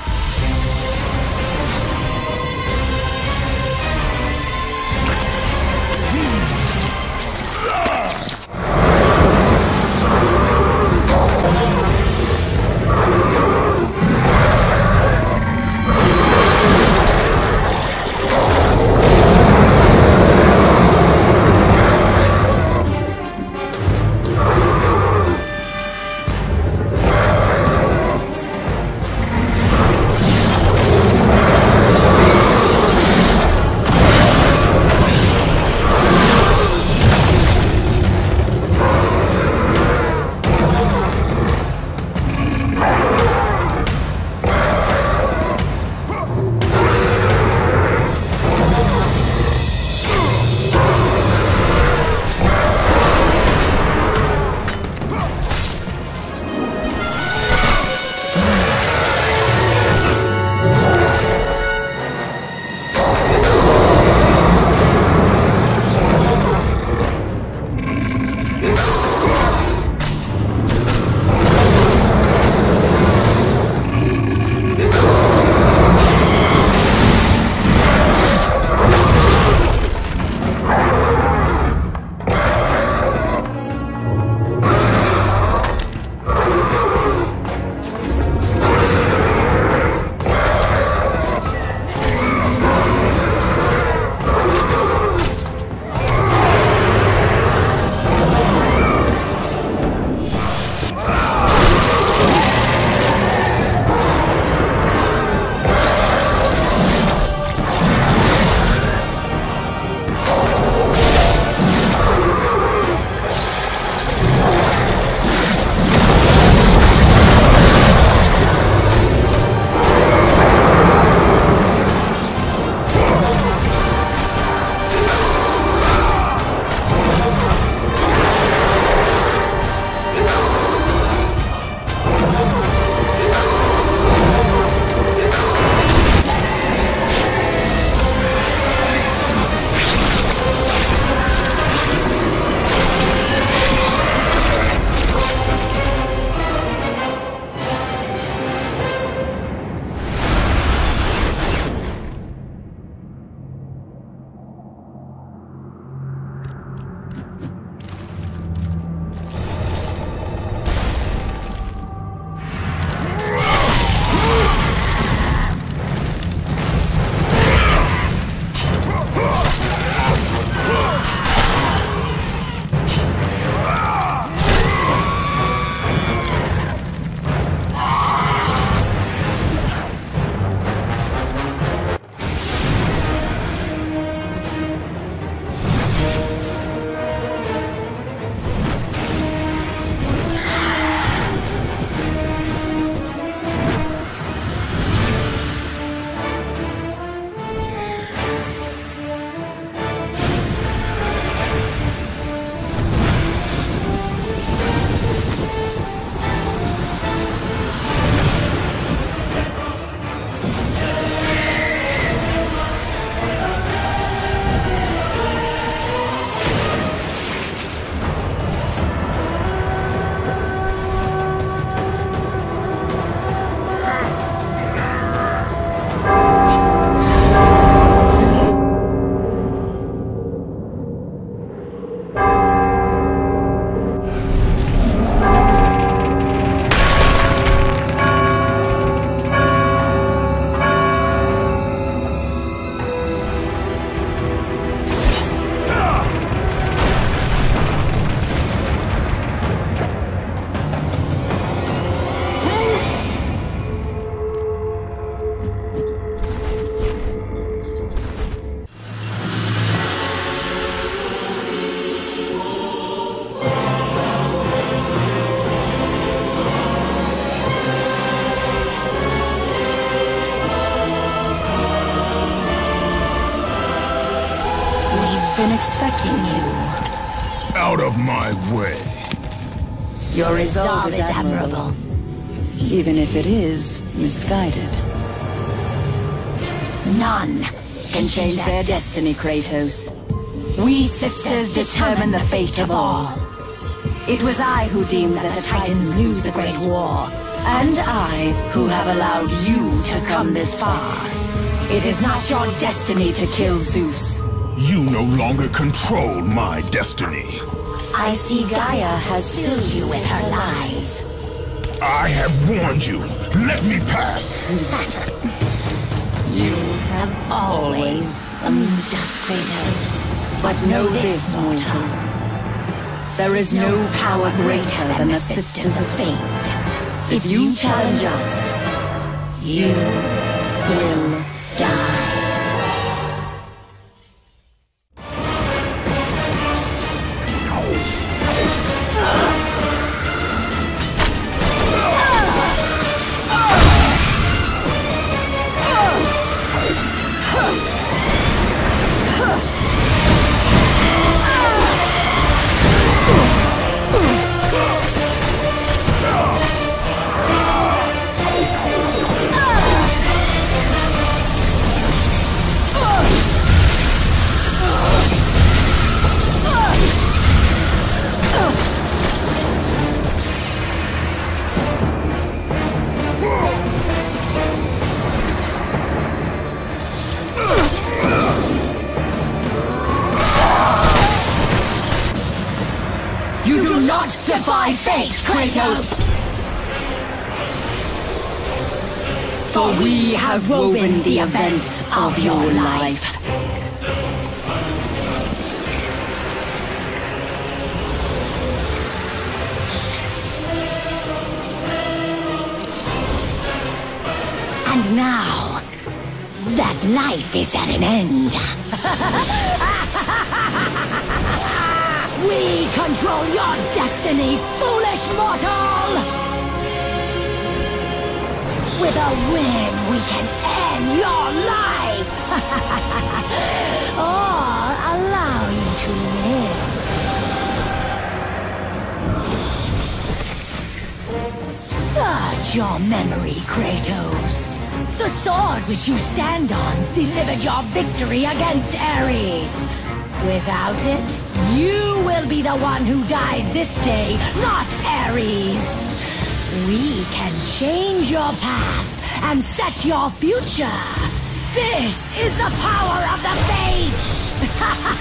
been expecting you. Out of my way. Your resolve is admirable, even if it is misguided. None can change their destiny, Kratos. We sisters determine the fate of all. It was I who deemed that the Titans lose the Great War, and I who have allowed you to come this far. It is not your destiny to kill Zeus. You no longer control my destiny. I see Gaia has filled you with her lies. I have warned you. Let me pass. You have always amused us, Kratos. But know this, mortal. There is no power greater than the Sisters of Fate. If you challenge us, you will die. Defy fate, Kratos! For we have woven the events of your life. And now, that life is at an end. We control your destiny, foolish mortal! With a win, we can end your life! Or allow you to live. Search your memory, Kratos. The sword which you stand on delivered your victory against Ares. Without it, you will be the one who dies this day, not Ares. We can change your past and set your future. This is the power of the Fates!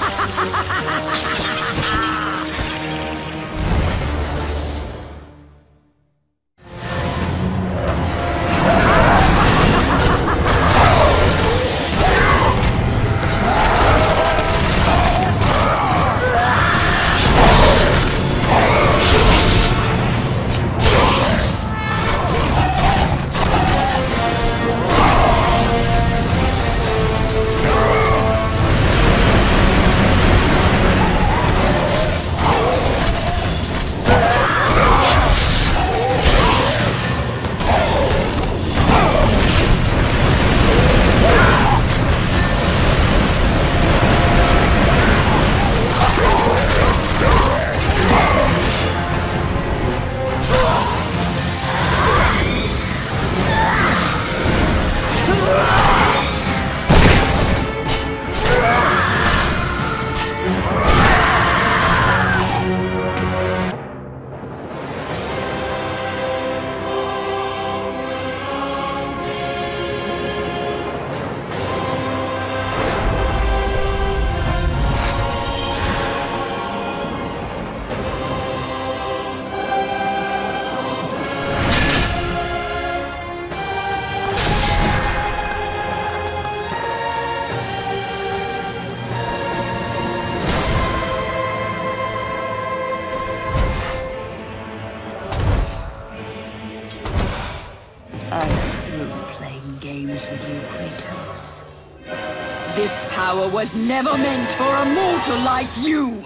With you, Kratos. This power was never meant for a mortal like you!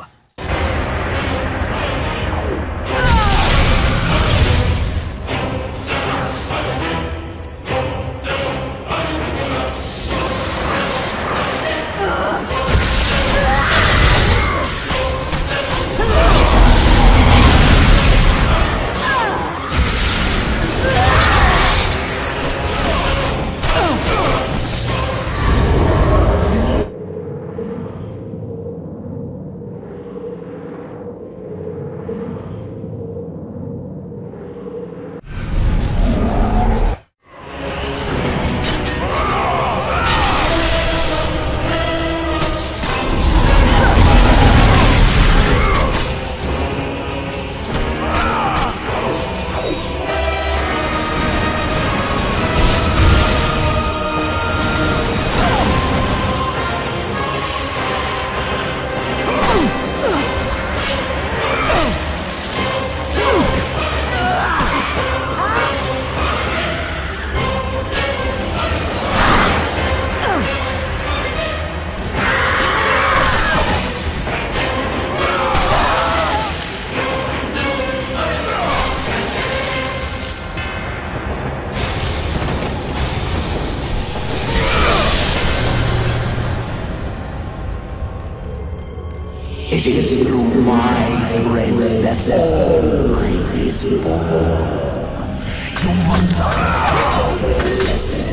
my threads that all life is born. You must not this.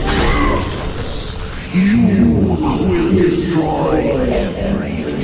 You will destroy everything.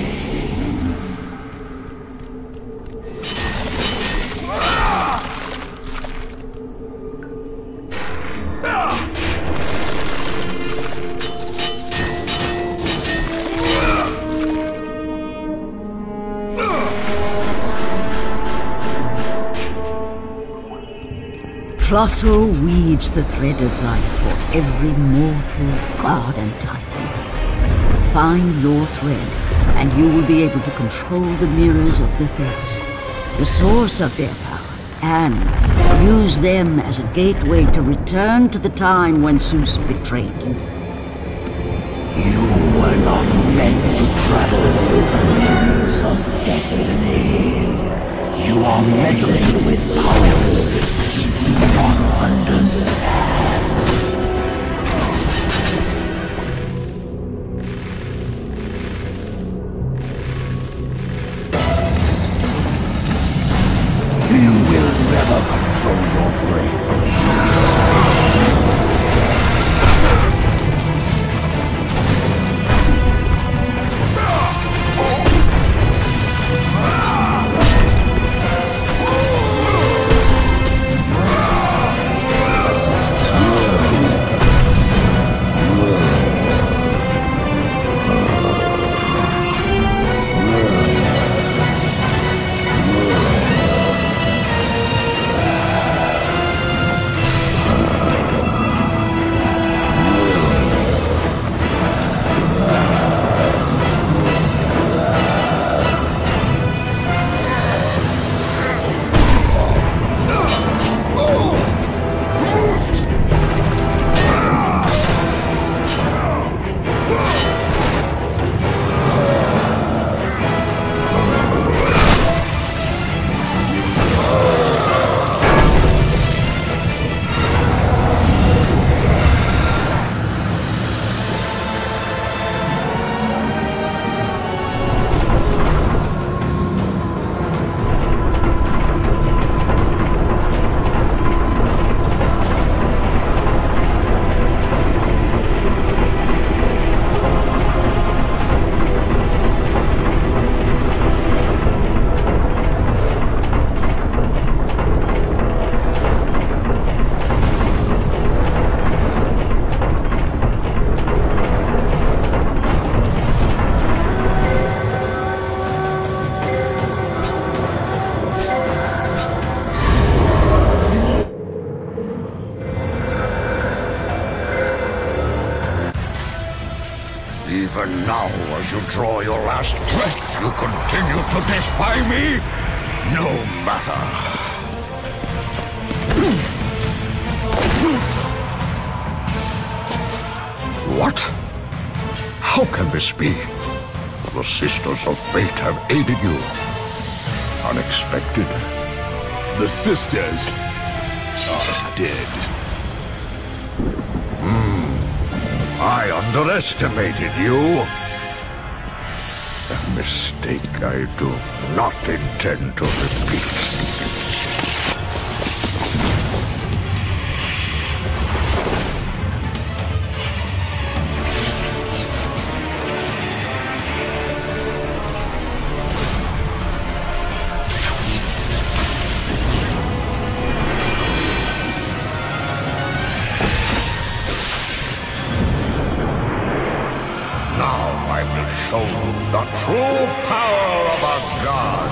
Clotho weaves the thread of life for every mortal, god and titan. Find your thread, and you will be able to control the mirrors of the fates, the source of their power, and use them as a gateway to return to the time when Zeus betrayed you. You were not meant to travel through the mirrors of destiny. You are meddling with powers that you do not understand. You will never control your threat, Kratos. Even now, as you draw your last breath, you continue to defy me? No matter. What? How can this be? The Sisters of Fate have aided you. Unexpected. The sisters are dead. Hmm. I underestimated you. A mistake I do not intend to repeat. Show you the true power of a god.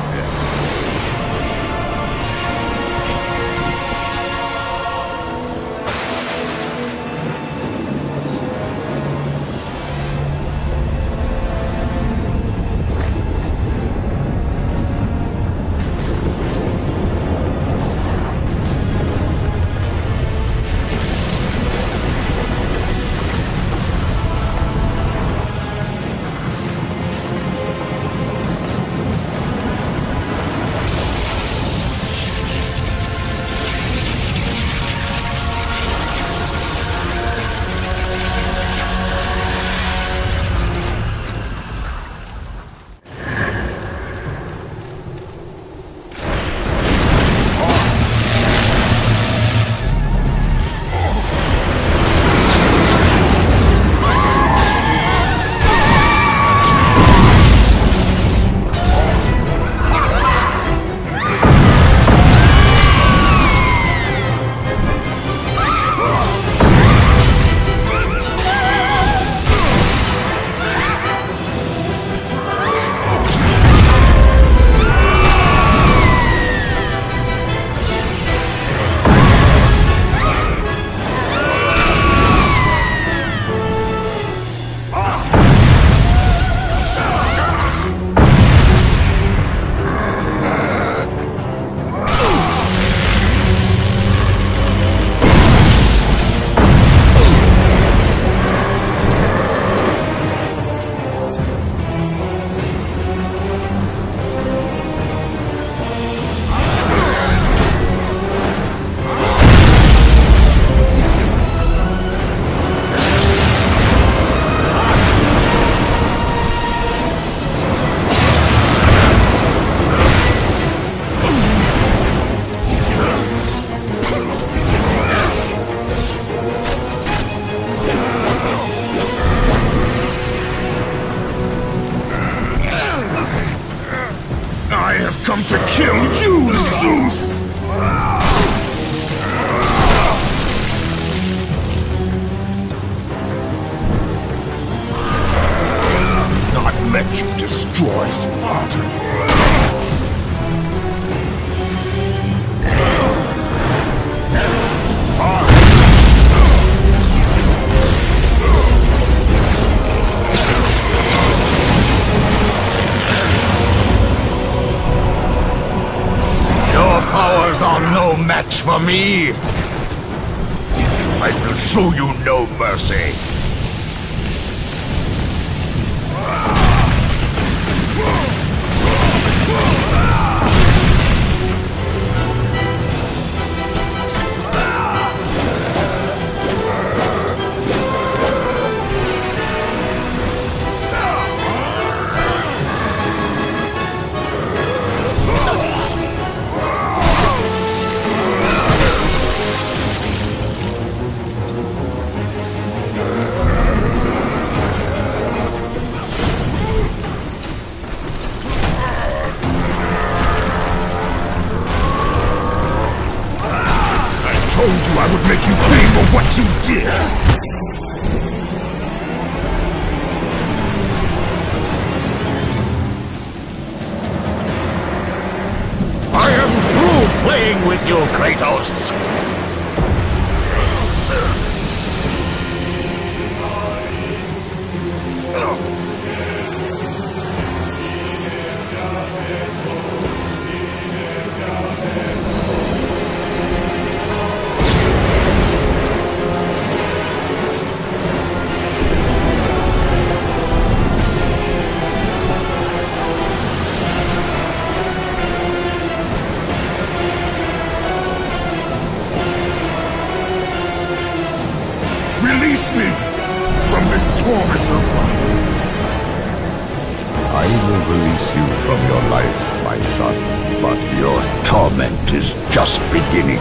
match for me. I will show you no mercy. I told you I would make you pay for what you did! I am through playing with you, Kratos! Release me from this torment of life. I will release you from your life, my son, but your torment is just beginning.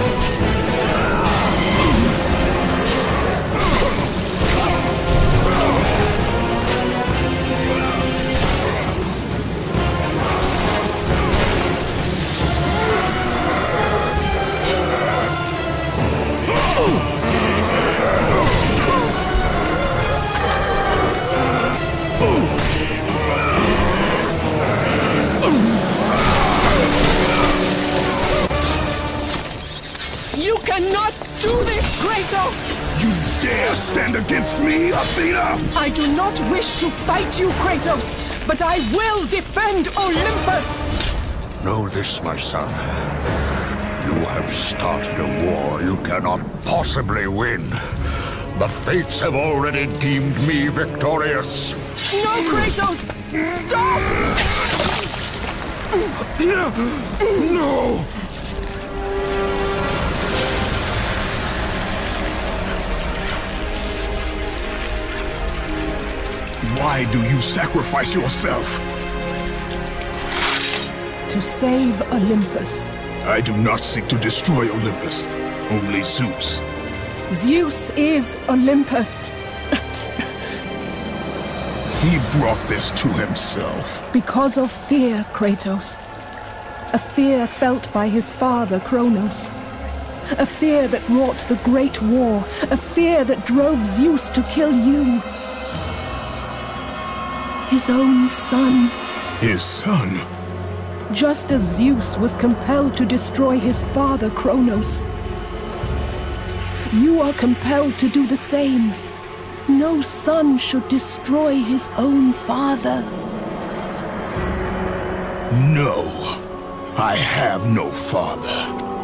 You cannot do this, Kratos! You dare stand against me, Athena? I do not wish to fight you, Kratos, but I will defend Olympus! Know this, my son. You have started a war you cannot possibly win. The fates have already deemed me victorious. No, Kratos! Stop! Athena! No! Why do you sacrifice yourself? To save Olympus. I do not seek to destroy Olympus. Only Zeus. Zeus is Olympus. He brought this to himself. Because of fear, Kratos. A fear felt by his father, Kronos. A fear that wrought the Great War. A fear that drove Zeus to kill you. His own son. His son? Just as Zeus was compelled to destroy his father, Kronos. You are compelled to do the same. No son should destroy his own father. No, I have no father.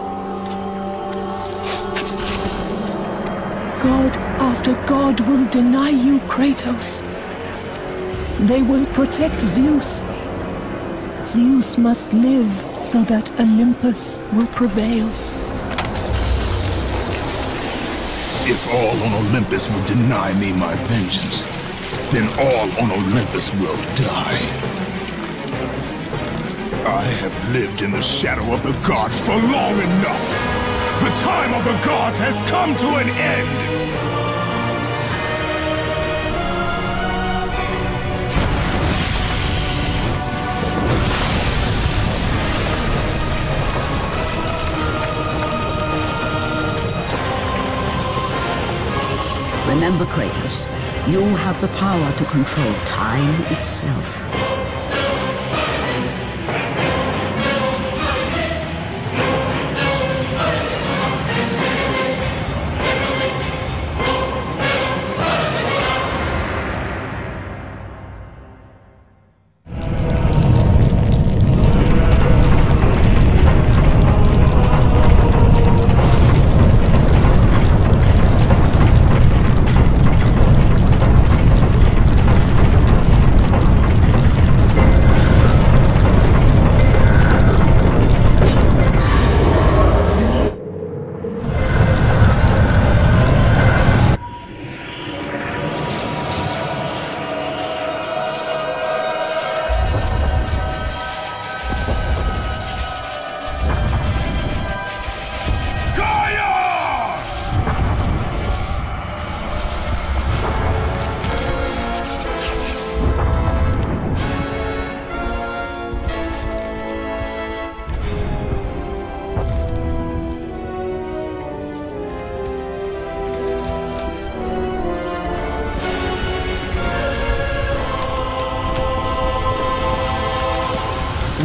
God after God will deny you, Kratos. They will protect Zeus. Zeus must live so that Olympus will prevail. If all on Olympus would deny me my vengeance, then all on Olympus will die. I have lived in the shadow of the gods for long enough. The time of the gods has come to an end. Remember, Kratos, you have the power to control time itself.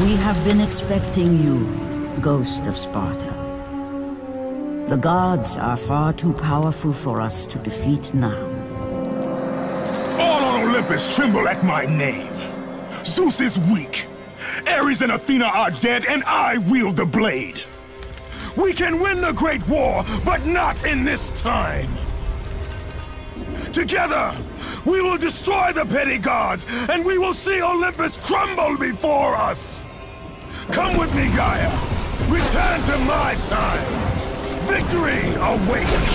We have been expecting you, Ghost of Sparta. The gods are far too powerful for us to defeat now. All on Olympus tremble at my name. Zeus is weak. Ares and Athena are dead, and I wield the blade. We can win the Great War, but not in this time. Together, we will destroy the petty gods, and we will see Olympus crumble before us. Come with me, Gaia. Return to my time. Victory awaits.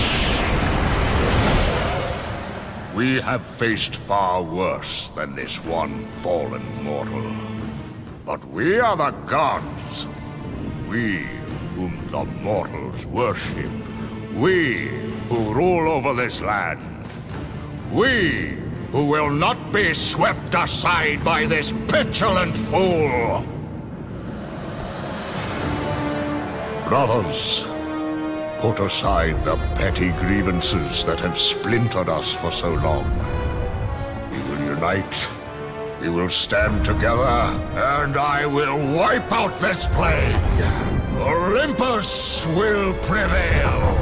We have faced far worse than this one fallen mortal. But we are the gods. We whom the mortals worship. We who rule over this land. We who will not be swept aside by this petulant fool. Brothers, put aside the petty grievances that have splintered us for so long. We will unite, we will stand together, and I will wipe out this plague. Olympus will prevail.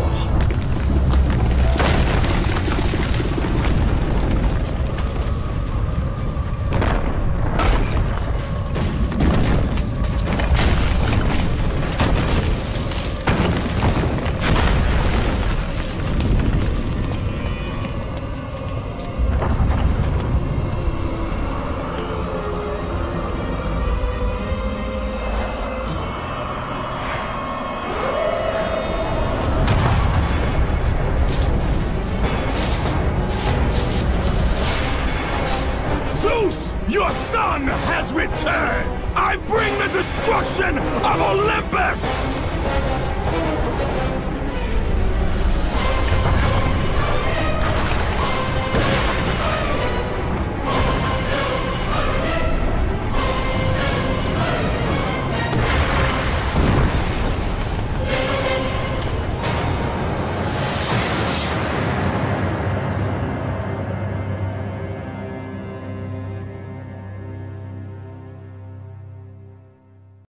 Zeus, your son has returned! I bring the destruction of Olympus!